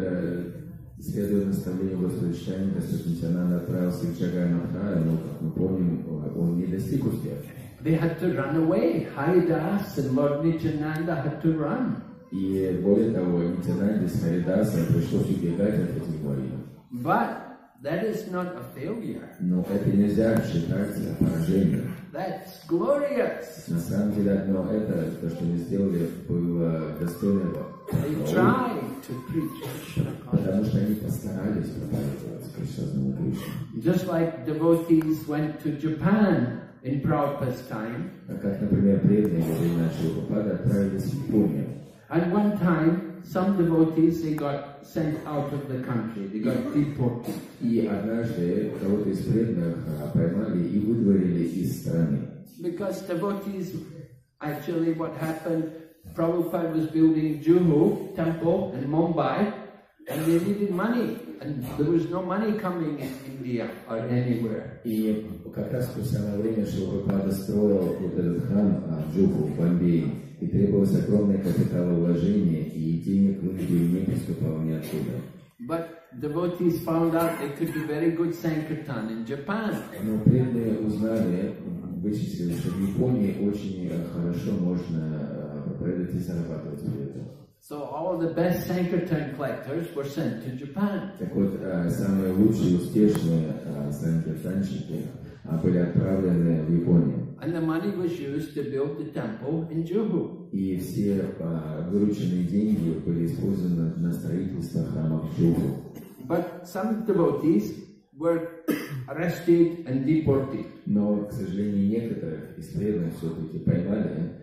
следуя наставлению Господа Чайтаньи, Господь Нитянанда отправился к Джагай Мадхае, но, как мы помним, он не достиг успеха. They had to run away. Haridas and Lord Nityananda had to run. И более того, Нитянанде с Харидасом пришлось убегать от этих воинов. But that is not a failure. Но это нельзя считать поражением. That's glorious. На самом деле, но это, то, что мы сделали, было достойно. They tried to preach Krishna. Потому что они постарались проповедовать Кришну Кришну. Just like devotees went to Japan in Prabhupada's time. Как, например, преданные во времена Шрилы Прабхупады отправились в Японию. At one time, some devotees, they got sent out of the country. They got deported. И однажды кого-то из преданных поймали и выдворили из страны. Because devotees, actually what happened, Prabhupada was building Juhu temple in Mumbai, and they needed money, and there was no money coming in India or anywhere. И как раз в то самое время Шрила Прабхупада строил вот этот храм Джуху в Бомбее, и требовалось огромное капиталовложение, и денег в Индию не поступало ниоткуда. But devotees found out they could do very good Sankirtan in Japan. Но преданные узнали, вычислили, что в Японии очень хорошо можно проповедовать и зарабатывать в этом. So all the best Sankirtan collectors were sent to Japan. Так вот, самые лучшие, успешные санкиртанщики были отправлены в Японию. And the money was used to build the temple in Juhu. И все вырученные деньги были использованы на строительство храма в Джуху. But some devotees were arrested and deported. Но, к сожалению, некоторых из преданных все-таки поймали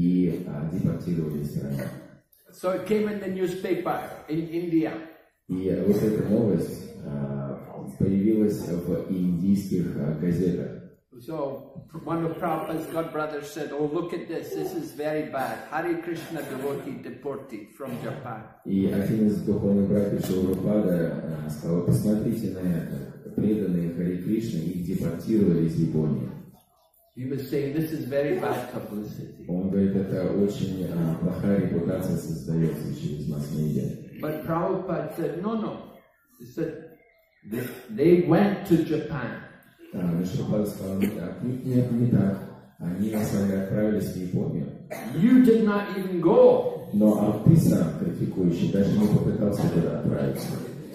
и депортировали из страны. So it came in the newspaper in India. И вот эта новость появилась в индийских газетах. So one of Prabhupada's godbrothers said, "Oh, look at this. This is very bad. Hare Krishna devotee deported from Japan." И один из духовных братьев Шилапрапада сказал: посмотрите на это. Преданные Харе Кришны, их депортировали из Японии. He was saying this is very bad publicity. Он говорит, это очень плохая репутация создается через масс-медиа. But Prabhupada said, no. He said, they went to Japan. Шилапрапада сказал: не так. Они сами отправились в Японию. You did not even go. Но ты сам, критикующий, даже не попытался туда отправиться.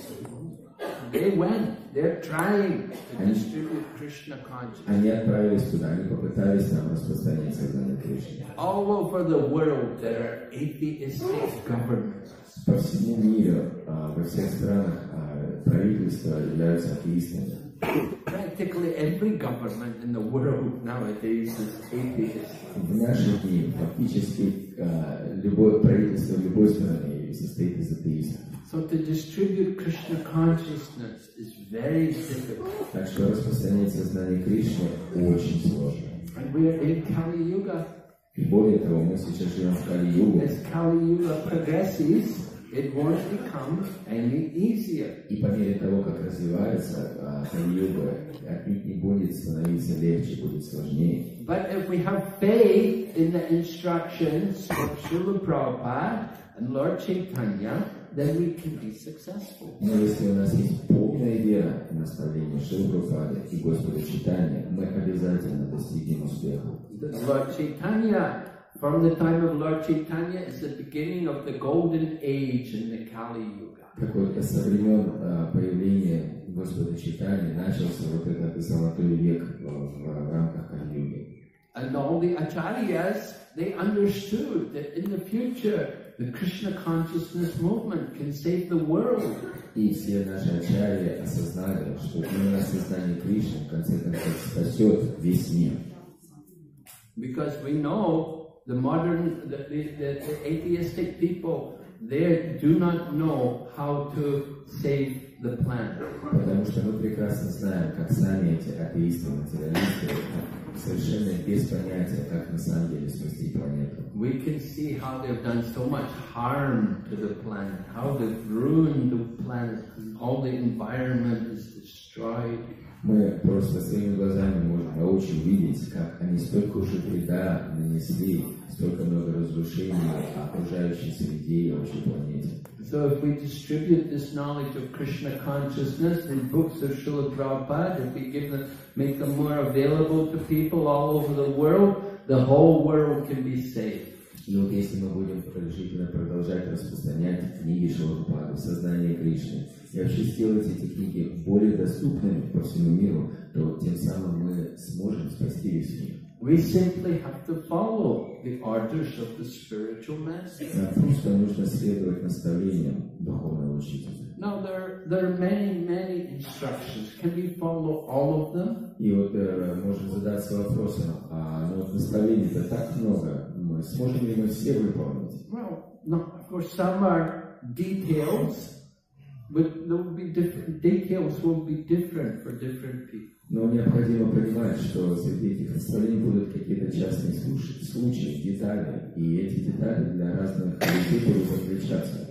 They went. They're trying to distribute Krishna consciousness. Они отправились туда, они попытались там распространять сознание Кришны. All over the world there are atheistic governments. По всему миру, во всех странах правительства являются атеистами. Practically every government in the world nowadays is atheist. В наши дни фактически любое правительство в любой стране состоит из атеистов. So to distribute Krishna consciousness is very difficult. Так что распространять сознание Кришны очень сложно. And we are in Kali Yuga. И более того, мы сейчас живем в Кали-югу. As Kali Yuga progresses, it won't become any easier. И по мере того, как развивается Кали-юга, отнюдь не будет становиться легче, будет сложнее. But if we have faith in the instructions of Srila Prabhupada and Lord Chaitanya, then we can be successful. Но если у нас есть полная вера в наставление Шрилы Прабхупады и Господа Чайтаньи, мы обязательно достигнем успеха. Lord Chaitanya, from the time of Lord Chaitanya, is the beginning of the golden age in the Kali Yuga. Так вот, со времен появления Господа Чайтаньи начался вот этот золотой век в рамках Кали-юги. And all the acharyas, they understood that in the future, the Krishna consciousness movement can save the world. И все наши ачарьи осознали, что именно сознание Кришны в конце концов спасет весь мир. Because we know the modern, the atheistic people, they do not know how to save the planet. Потому что мы прекрасно знаем, как сами эти атеисты, материалисты совершенно без понятия, как на самом деле спасти планету. We can see how they've done so much harm to the planet, how they've ruined the planet, all the environment is destroyed. Мы просто своими глазами можем воочию видеть, как они столько уже вреда нанесли, столько много разрушений окружающей среде и общей планете. So if we distribute this knowledge of Krishna consciousness in books of Srila Prabhupada, if we give them, make them more available to people all over the world, the whole world can be saved. И вот если мы будем решительно продолжать распространять книги Шрилы Прабхупады, сознание Кришны, и вообще сделать эти книги более доступными по всему миру, то тем самым мы сможем спасти весь мир. We simply have to follow the orders of the spiritual master. Нам просто нужно следовать наставлениям духовного учителя. Now there are many instructions. Can we follow all of them? И вот можем задаться вопросом, ну вот наставлений-то так много, сможем ли мы все выполнить? Well, no, of course some are details, but there will be different details will be different for different people. Но необходимо понимать, что среди этих наставлений будут какие-то частные случаи, детали, и эти детали для разных людей будут отличаться.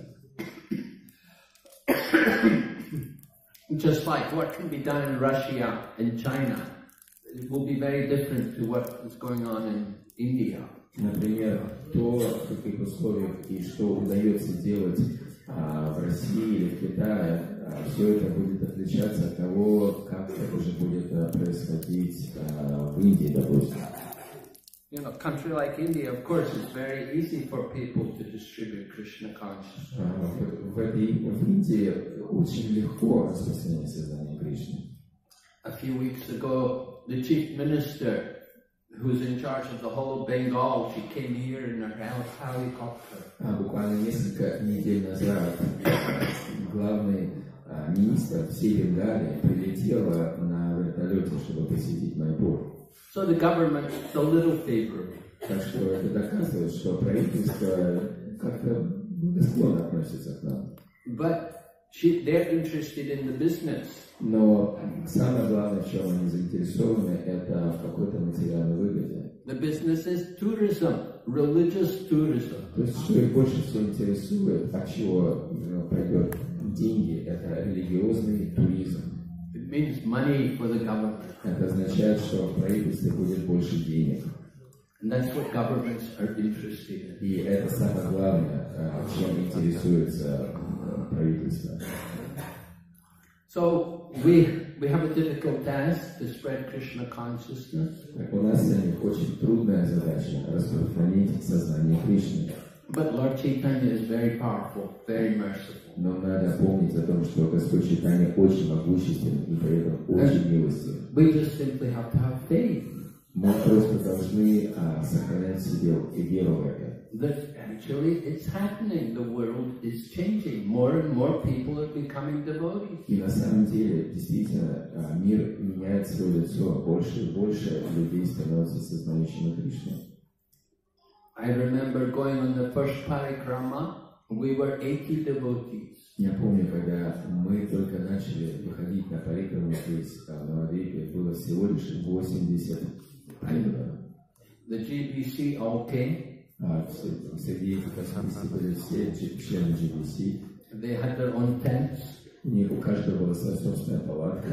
Just like what can be done in Russia and China, it will be very different to what is going on in India. Например, то, в каких условиях и что удается делать в России или в Китае, все это будет отличаться от того, как это уже будет происходить в Индии, допустим. You know, a country like India, of course, it's very easy for people to distribute Krishna consciousness. В Индии очень легко распространять сознание Кришны. A few weeks ago, the chief minister, who's in charge of the whole of Bengal, she came here in her helicopter. Буквально несколько недель назад главный министр всей Бенгалии прилетела на вертолете, чтобы посетить Майпур. So the government is a little favorable. Так что это доказывает, что правительство как-то благосклонно относится к нам. But they're interested in the business. Но самое главное, в чем они заинтересованы, это в какой-то материальной выгоде. The business is tourism, religious tourism. То есть, что их больше всего интересует, от чего пойдет деньги, это религиозный туризм. It means money for the government. Это означает, что в правительстве будет больше денег. And that's what governments are interested in. И это самое главное, чем интересуется правительство. So we have a difficult task to spread Krishna consciousness. У нас с вами очень трудная задача распространить сознание Кришны. But Lord Chaitanya is very powerful, very merciful. Но надо помнить о том, что Господь Чайтанья очень могущественен и при этом очень милостив. We just simply have to have faith. Мы просто должны сохранять в себе веру в это. That actually it's happening. The world is changing. More and more people are becoming devotees. И на самом деле, действительно, мир меняет свое лицо. Больше и больше людей становятся сознающими Кришну. I remember going on the first parikrama. We were 80 devotees. Я помню, когда мы только начали выходить на парикраму здесь, в Навадвипе, было всего лишь 80 преданных. The GBC all came. Среди этих аспектов были все члены GBC. They had their own tents. У каждого была своя собственная палатка.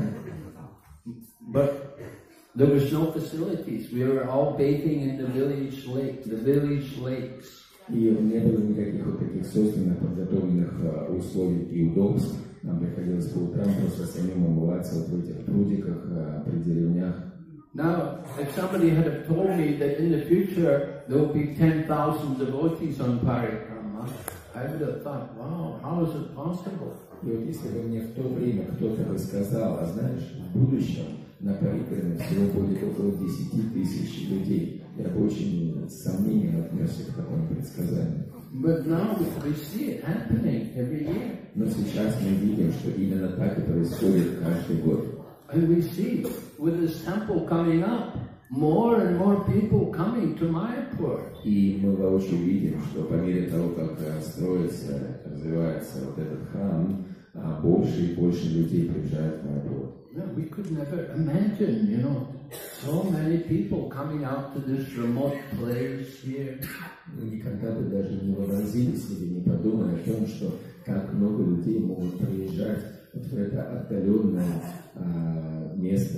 But there was no facilities. We were all bathing in the village lakes. И не было никаких вот таких созданных, подготовленных условий и удобств. Нам приходилось по утрам просто самим умываться вот в этих прудиках при деревнях. Now, if somebody had have told me that in the future there will be 10,000 devotees on parikrama, I would have thought, wow, how is it possible? И вот если бы мне в то время кто-то бы сказал, а знаешь, в будущем на парикраме всего будет около 10 тысяч людей, я бы очень с сомнением отнесся к такому предсказанию. But now we see it happening every year. Но сейчас мы видим, что именно так и происходит каждый год. And we see with this temple coming up, more and more people coming to Mayapur. И мы воочию видим, что по мере того, как строится, развивается вот этот храм, больше и больше людей приезжают в Майяпур. Yeah, we could never imagine, so many people coming out to this remote place here. Мы никогда бы даже не вообразили себе, не подумали о том, что как много людей могут приезжать вот в это отдаленное место.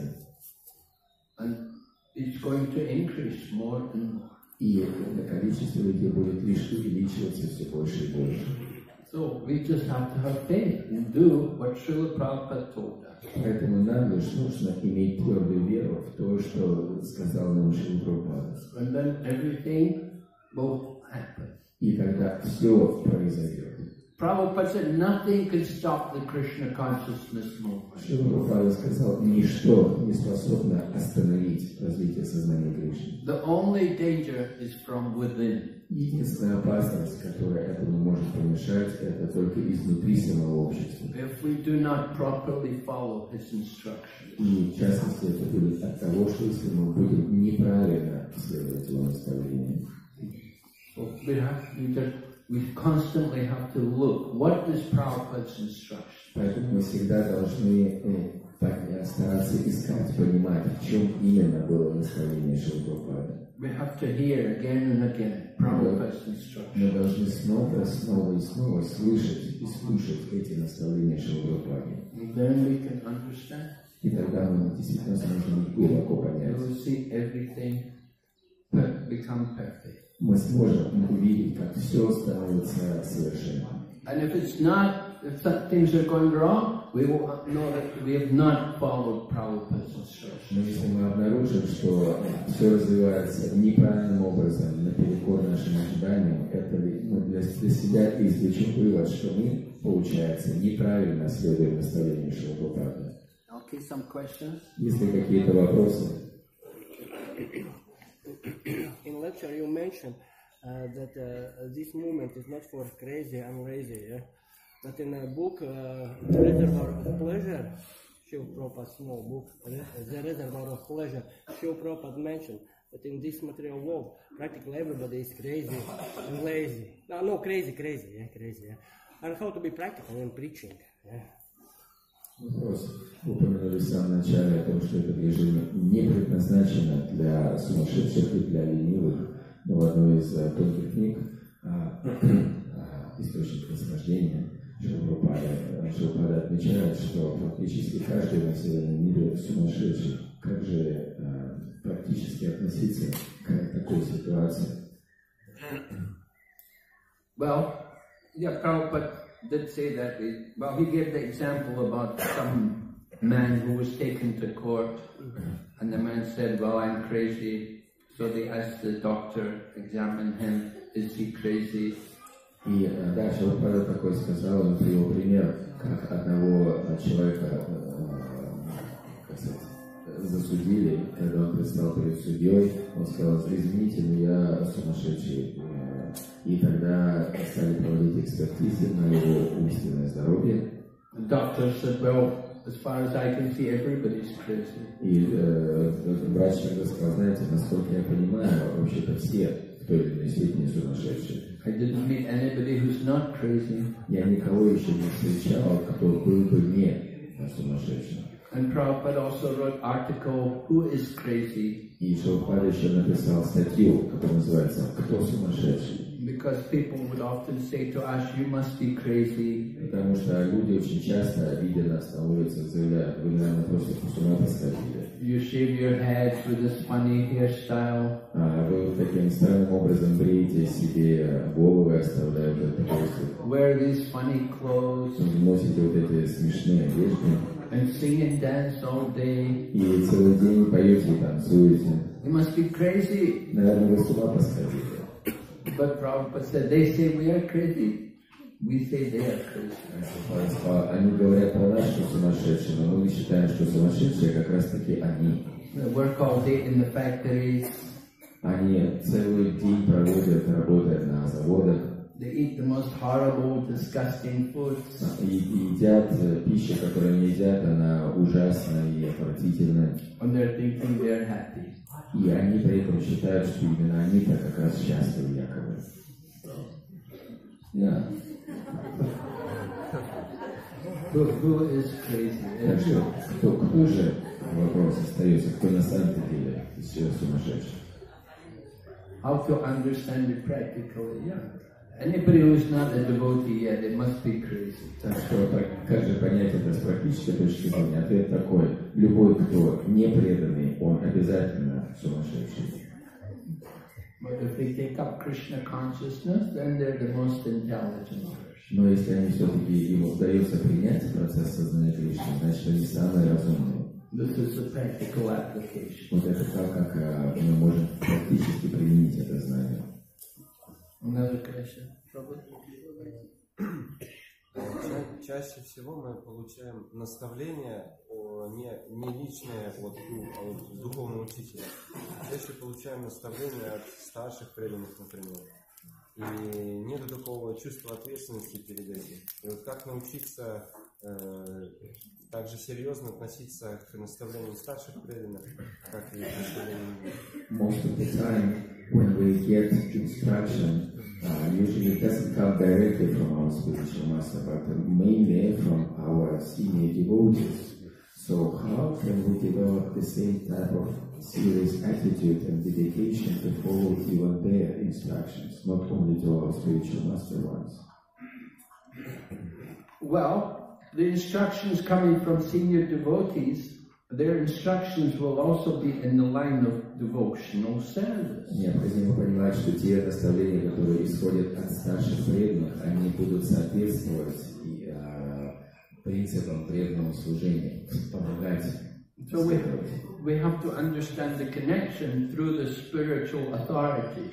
And it's going to increase more and more. И это количество людей будет лишь увеличиваться все больше и больше. So we just have to have faith and do what Srila Prabhupada told us. Поэтому нам лишь нужно иметь твердую веру в то, что сказал нам Шрила Прабхупада. And then everything will happen. И тогда все произойдет. Prabhupada said nothing can stop the Krishna consciousness movement. Шрила Прабхупада сказал, ничто не способно остановить развитие сознания Кришны. The only danger is from within. Единственная опасность, которая этому может помешать, это только изнутри самого общества. If we do not properly follow his instructions. И в частности это будет от того, что если мы будем неправильно следовать его наставлениям. So we constantly have to look. What is Prabhupada's instruction? Поэтому мы всегда должны стараться искать, понимать, в чем именно было наставление Шрилы Прабхупады. We have to hear again and again Prabhupada's instruction. Мы должны снова и снова слышать и слушать эти наставления Шрилы Прабхупады. And then we can understand. И тогда мы действительно сможем глубоко понять. We will see everything become perfect. Мы сможем увидеть, как все становится совершенным. And if it's not, if things are going wrong, we will know that we have not followed Prabhupada's instructions. Но если мы обнаружим, что все развивается неправильным образом, наперекор нашим ожиданиям, это мы для себя извлечем вывод, что мы, получается, неправильно следуем наставлению Шрилы Прабхупады. Okay, some questions? Есть ли какие-то вопросы? In lecture you mentioned that this movement is not for crazy and lazy, yeah? But in a book, The Reservoir of Pleasure, Srila Prabhupada small book, The Reservoir of Pleasure, Srila Prabhupada mentioned that in this material world, practically everybody is crazy and lazy. No, crazy, yeah. And how to be practical in preaching. Вопрос. Упомянули в самом начале о том, что это движение не предназначено для сумасшедших и для ленивых. Но в одной из тонких книг «Источник наслаждения» Шилпада отмечает, что практически каждый в населенном мире сумасшедший. Как же практически относиться к такой ситуации? Well, yeah, Prabhupada did say that. He gave the example about some man who was taken to court, and the man said, well, I'm crazy. So they asked the doctor, examine him, is he crazy? И дальше Шилпада такой сказал, он привел пример, как одного человека, как сказать, засудили, когда он предстал перед судьей, он сказал, извините, но я сумасшедший. И тогда стали проводить экспертизы на его умственное здоровье. Doctor said, well, as far as I can see, everybody's crazy. И врач тогда сказал, знаете, насколько я понимаю, вообще-то все в той или иной степени сумасшедшие. I didn't meet anybody who's not crazy. Я никого еще не встречал, кто был бы не сумасшедшим. And Prabhupada also wrote article, Who is Crazy? И Шилпада еще написал статью, которая называется «Кто сумасшедший?». Because people would often say to us, you must be crazy. Потому что люди очень часто, видя нас на улице, заявляют, вы, наверное, просто с ума посходили. You shave your head with this funny hairstyle. Вы таким странным образом бреете себе головы, оставляете такой. Wear these funny clothes. Носите вот эти смешные одежды. And sing and dance all day. И целый день поете и танцуете. You must be crazy. Наверное, вы с ума посходили. But Prabhupada said, they say we are crazy. We say they are crazy. Они говорят про нас, что сумасшедшие, но мы считаем, что сумасшедшие как раз таки они. They work all day in the factories. Они целый день проводят, работая на заводах. They eat the most horrible, disgusting foods. И едят пищу, которую они едят, она ужасная и отвратительная. And they're thinking they're happy. И они при этом считают, что именно они-то как раз счастливы, якобы. Yeah. Who is crazy? Так что, кто же, вопрос остается, кто на самом деле сумасшедший? How to understand it practically? Yeah. Anybody who's not a devotee yet, they must be crazy. Так что, как же понять это с практической точки зрения? Ответ такой: любой, кто не преданный, он обязательно сумасшедший. But if they take up Krishna consciousness, then they're the most intelligent person. Но если они все-таки им удается принять процесс сознания Кришны, значит они самые разумные. This is a practical application. Вот это так, как мы можем практически применить это знание. Another question. Чаще всего мы получаем наставления не личные от духовного учителя. Чаще получаем наставления от старших преданных, например. И нет такого чувства ответственности перед этим. И вот как научиться также серьезно относиться к наставлениям старших преданных, как и к наставлениям. Most of the time, when we get instruction, usually it doesn't come directly from our spiritual master, but mainly from our senior devotees. So how can we develop the same type of serious attitude and dedication to follow even their instructions, not only to our spiritual master ones? Well, the instructions coming from senior devotees, their instructions will also be in the line of devotional service. Необходимо понимать, что те наставления, которые исходят от старших преданных, они будут соответствовать принципам преданного служения, помогать. So we have to understand the connection through the spiritual authorities.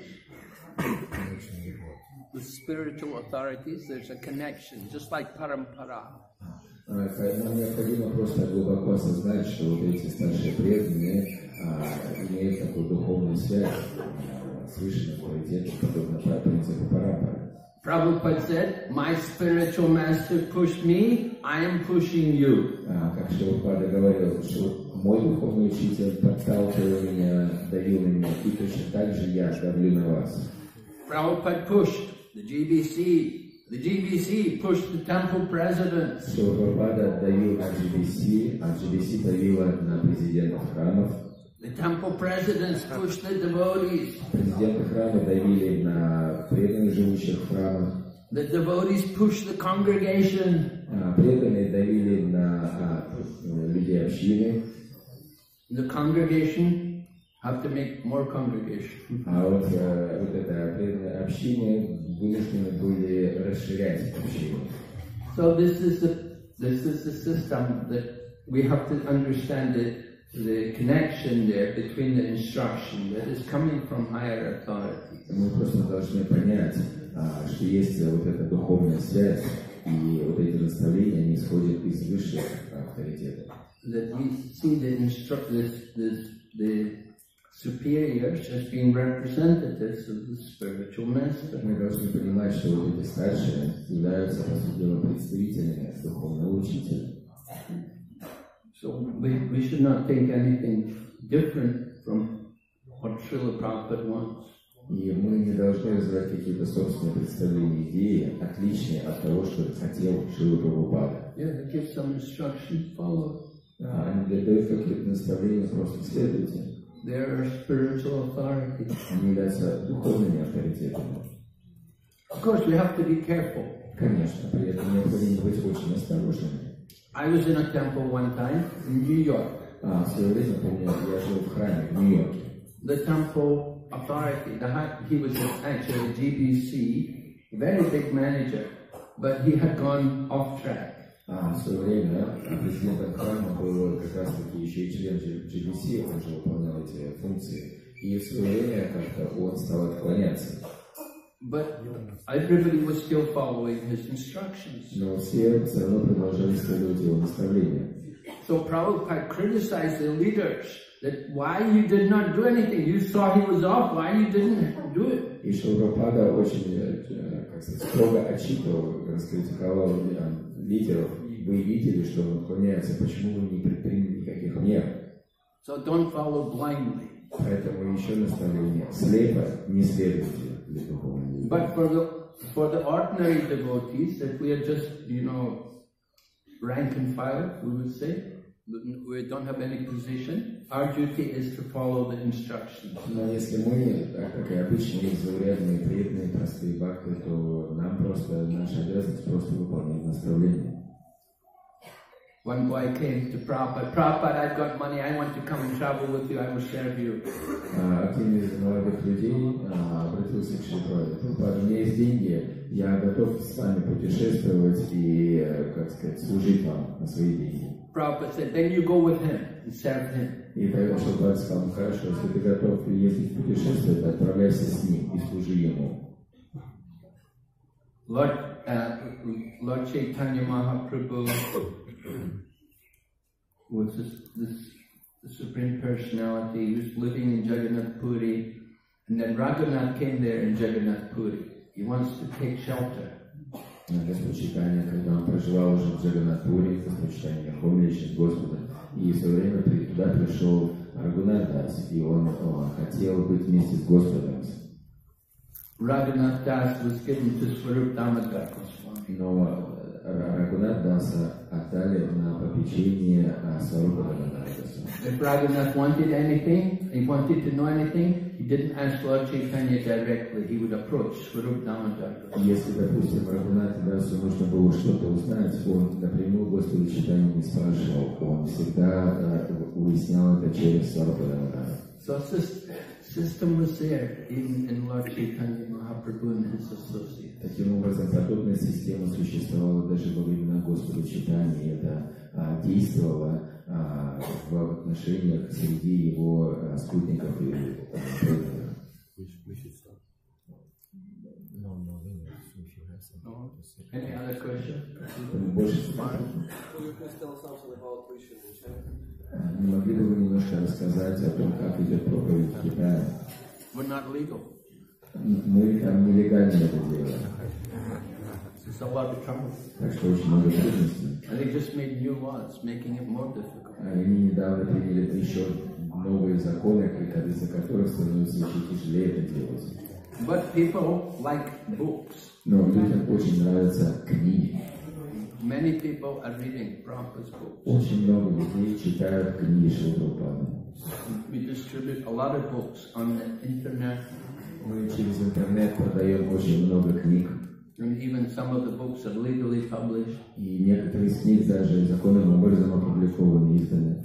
The spiritual authorities, there's a connection, just like parampara. Нам необходимо просто глубоко осознать, что вот эти старшие преданные имеют такую духовную связь с высшим авторитетом, подобно принципу парампары. Prabhupada said, my spiritual master pushed me, I am pushing you. Как Шилпада говорил, что мой духовный учитель подталкивал меня, давил на меня, и точно так же я давлю на вас. Prabhupada pushed the GBC, The GBC pushed the temple presidents. Шрила Прабхупада давил на GBC, а GBC давила на президентов храмов. The temple presidents pushed the devotees. Президенты храмов давили на преданных, живущих в храмах. The devotees pushed the congregation. Преданные давили на людей общины. The congregation have to make more congregation. А вот эта преданная община вынуждены были расширять общину. So this is the system that we have to understand the connection there between the instruction that is coming from higher authority. Мы просто должны понять, что есть вот эта духовная связь, и вот эти наставления, они исходят из высших авторитетов. That we see the superiors as being representatives of the spiritual master. Мы должны понимать, что вот эти старшие являются, по сути дела, представителями духовного учителя. So we should not think anything different from what Srila Prabhupada wants. И мы не должны развивать какие-то собственные представления, идеи, отличные от того, что хотел Шрила Прабхупада. Yeah, give some instruction, follow. Они дают какие-то наставления, просто следуйте. They are spiritual authority. Они являются духовными авторитетами. Of course, we have to be careful. Конечно, при этом необходимо быть очень осторожными. I was in a temple one time in New York. В свое время, помню, я жил в храме в Нью-Йорке. The temple authority, he was actually a GBC, a very big manager, but he had gone off track. В свое время президентом храма был как раз таки еще и член GBC, он же выполнял эти функции. И в свое время как-то он стал отклоняться. But everybody was still following his instructions. Но все равно продолжали следовать его наставлениям. So Prabhupada criticized the leaders that why you did not do anything. You saw he was off, why you didn't do it? И Шрила Прабхупада очень, как сказать, строго отчитывал, раскритиковал лидеров. Вы видели, что он отклоняется, почему вы не предприняли никаких мер? So don't follow blindly. Поэтому еще наставление: слепо не следуйте для духовного. But for the ordinary devotees, that we are just, rank and file, we would say, we don't have any position, our duty is to follow the instructions. Но если мы, как и обычные, заурядные, преданные, простые бхакты, то нам просто, наша обязанность просто выполнять наставления. One boy came to Prabhupada. Prabhupada, I've got money. I want to come and travel with you. I will serve you. Один из молодых людей обратился к Шри Прабхупаде. Прабхупада, у меня есть деньги, я готов с вами путешествовать и, как сказать, служить вам на свои деньги. Prabhupada said, then you go with him and serve him. И поэтому Шри Прабхупада сказал: хорошо, если ты готов ездить в путешествие, то отправляйся с ним и служи ему. Lord Chaitanya Mahaprabhu was the Supreme Personality. He was living in Jagannath Puri, and then Raghunath came there in Jagannath Puri. He wants to take shelter. Господь Чайтанья, когда он проживал уже в Джаганнат-Пури, Господь Чайтанья Верховный Личность Господа, и в свое время туда пришел Рагунат Дас, и он хотел быть вместе с Господом. Raghunath Das was given to Swarup Damodar Goswami. Но Рагунат Даса отдали на попечение Сварупа Дамодара Госвами. If Raghunath wanted anything, he wanted to know anything, he didn't ask Lord Chaitanya directly, he would approach Swarup Damodar Goswami. Если, допустим, Рагунату Дасу нужно было что-то узнать, он напрямую Господу Чайтанью не спрашивал, он всегда выяснял это через Сварупа Дамодара. So system was there, even in Lord Chaitanya Mahaprabhu and his associates. Таким образом, подобная система существовала даже во времена Господа Чайтаньи, и это действовало в отношениях среди его спутников и преданных. Any other question? Не могли бы вы немножко рассказать о том, как идет проповедь в Китае? We're not legal. Мы там нелегально это делаем. It's a lot of trouble. Так что очень много трудностей. And they just made new laws, making it more difficult. Они недавно приняли еще новые законы, из-за которых становится еще тяжелее это делать. But people like books. Но людям очень нравятся книги. Many people are reading Prabhupada's books. Очень много людей читают книги Шрилы Прабхупады. We distribute a lot of books on the internet. Мы через интернет продаем очень много книг. And even some of the books are legally published. И некоторые из книг даже законным образом опубликованы, изданы.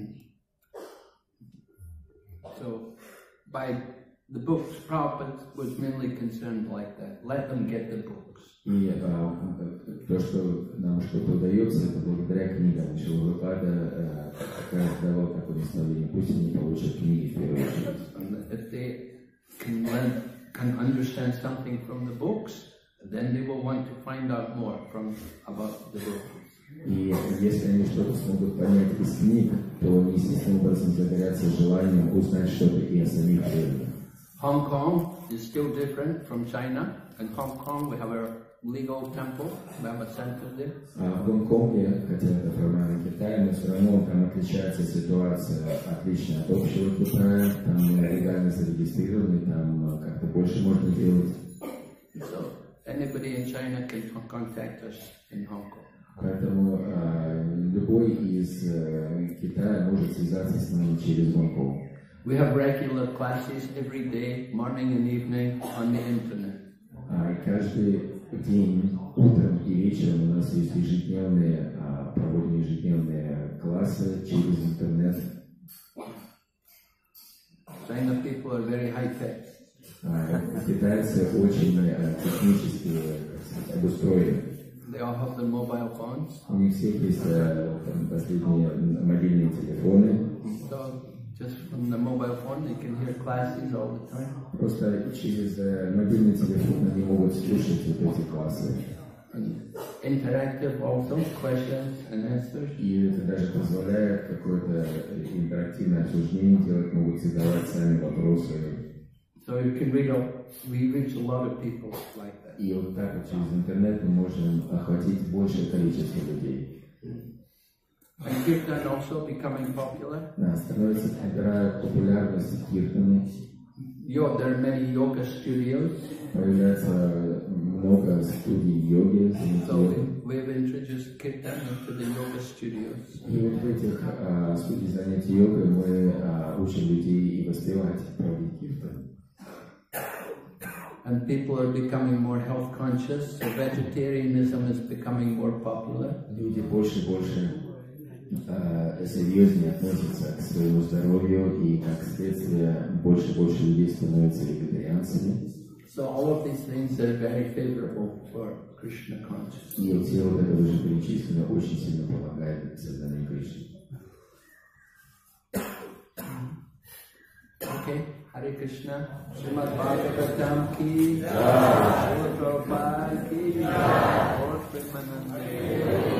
So, by the books, Prabhupada was mainly concerned like that. Let them get the books. И то, что нам что-то удается, это благодаря книгам. Шрила Прабхупада как раз давал такое наставление. Пусть они получат книги в первую очередь. And if they can understand something from the books, then they will want to find out more about the books. И если они что-то смогут понять из книг, то они естественным образом загорятся желанием узнать что-то и о самих преданных. Hong Kong is still different from China. In Hong Kong we have a legal temple, we have a center there. А в Гонконге, хотя это формально Китай, но все равно там отличается ситуация отлично от общего Китая. Там легально зарегистрированы, там как-то больше можно делать. So anybody in China can contact us in Hong Kong. Поэтому любой из Китая может связаться с нами через Гонконг. We have regular classes every day, morning and evening, on the internet. Каждый день, утром и вечером у нас есть ежедневные, проводим ежедневные классы через интернет. China people are very high-tech. Китайцы очень технически обустроены. They all have the mobile phones. У них всех есть последние мобильные телефоны. So just from the mobile phone they can hear classes all the time. Просто через мобильный телефон они могут слушать вот эти классы. And interactive also, questions and answers. И это даже позволяет какое-то интерактивное обсуждение делать, могут задавать сами вопросы. So you can we reach a lot of people like that. И вот так вот через интернет мы можем охватить большее количество людей. And Kirtan also becoming popular. Да, становится, набирают популярность киртаны. There are many yoga studios. Появляется много студий йоги. So we've introduced Kirtan into the yoga studios. И вот в этих студиях занятий йогой мы учим людей и воспевать проводить киртан. And people are becoming more health conscious, so vegetarianism is becoming more popular. Люди больше и больше серьезнее относятся к своему здоровью, и как следствие больше и больше людей становятся вегетарианцами. So all of these things are very favorable for Krishna consciousness. И все вот это вышеперечисленное очень сильно помогает созданию Кришны. Okay, Hare Krishna, Srimad Bhagavatam ki, Srila Prabhupada ki, Lord Premanande.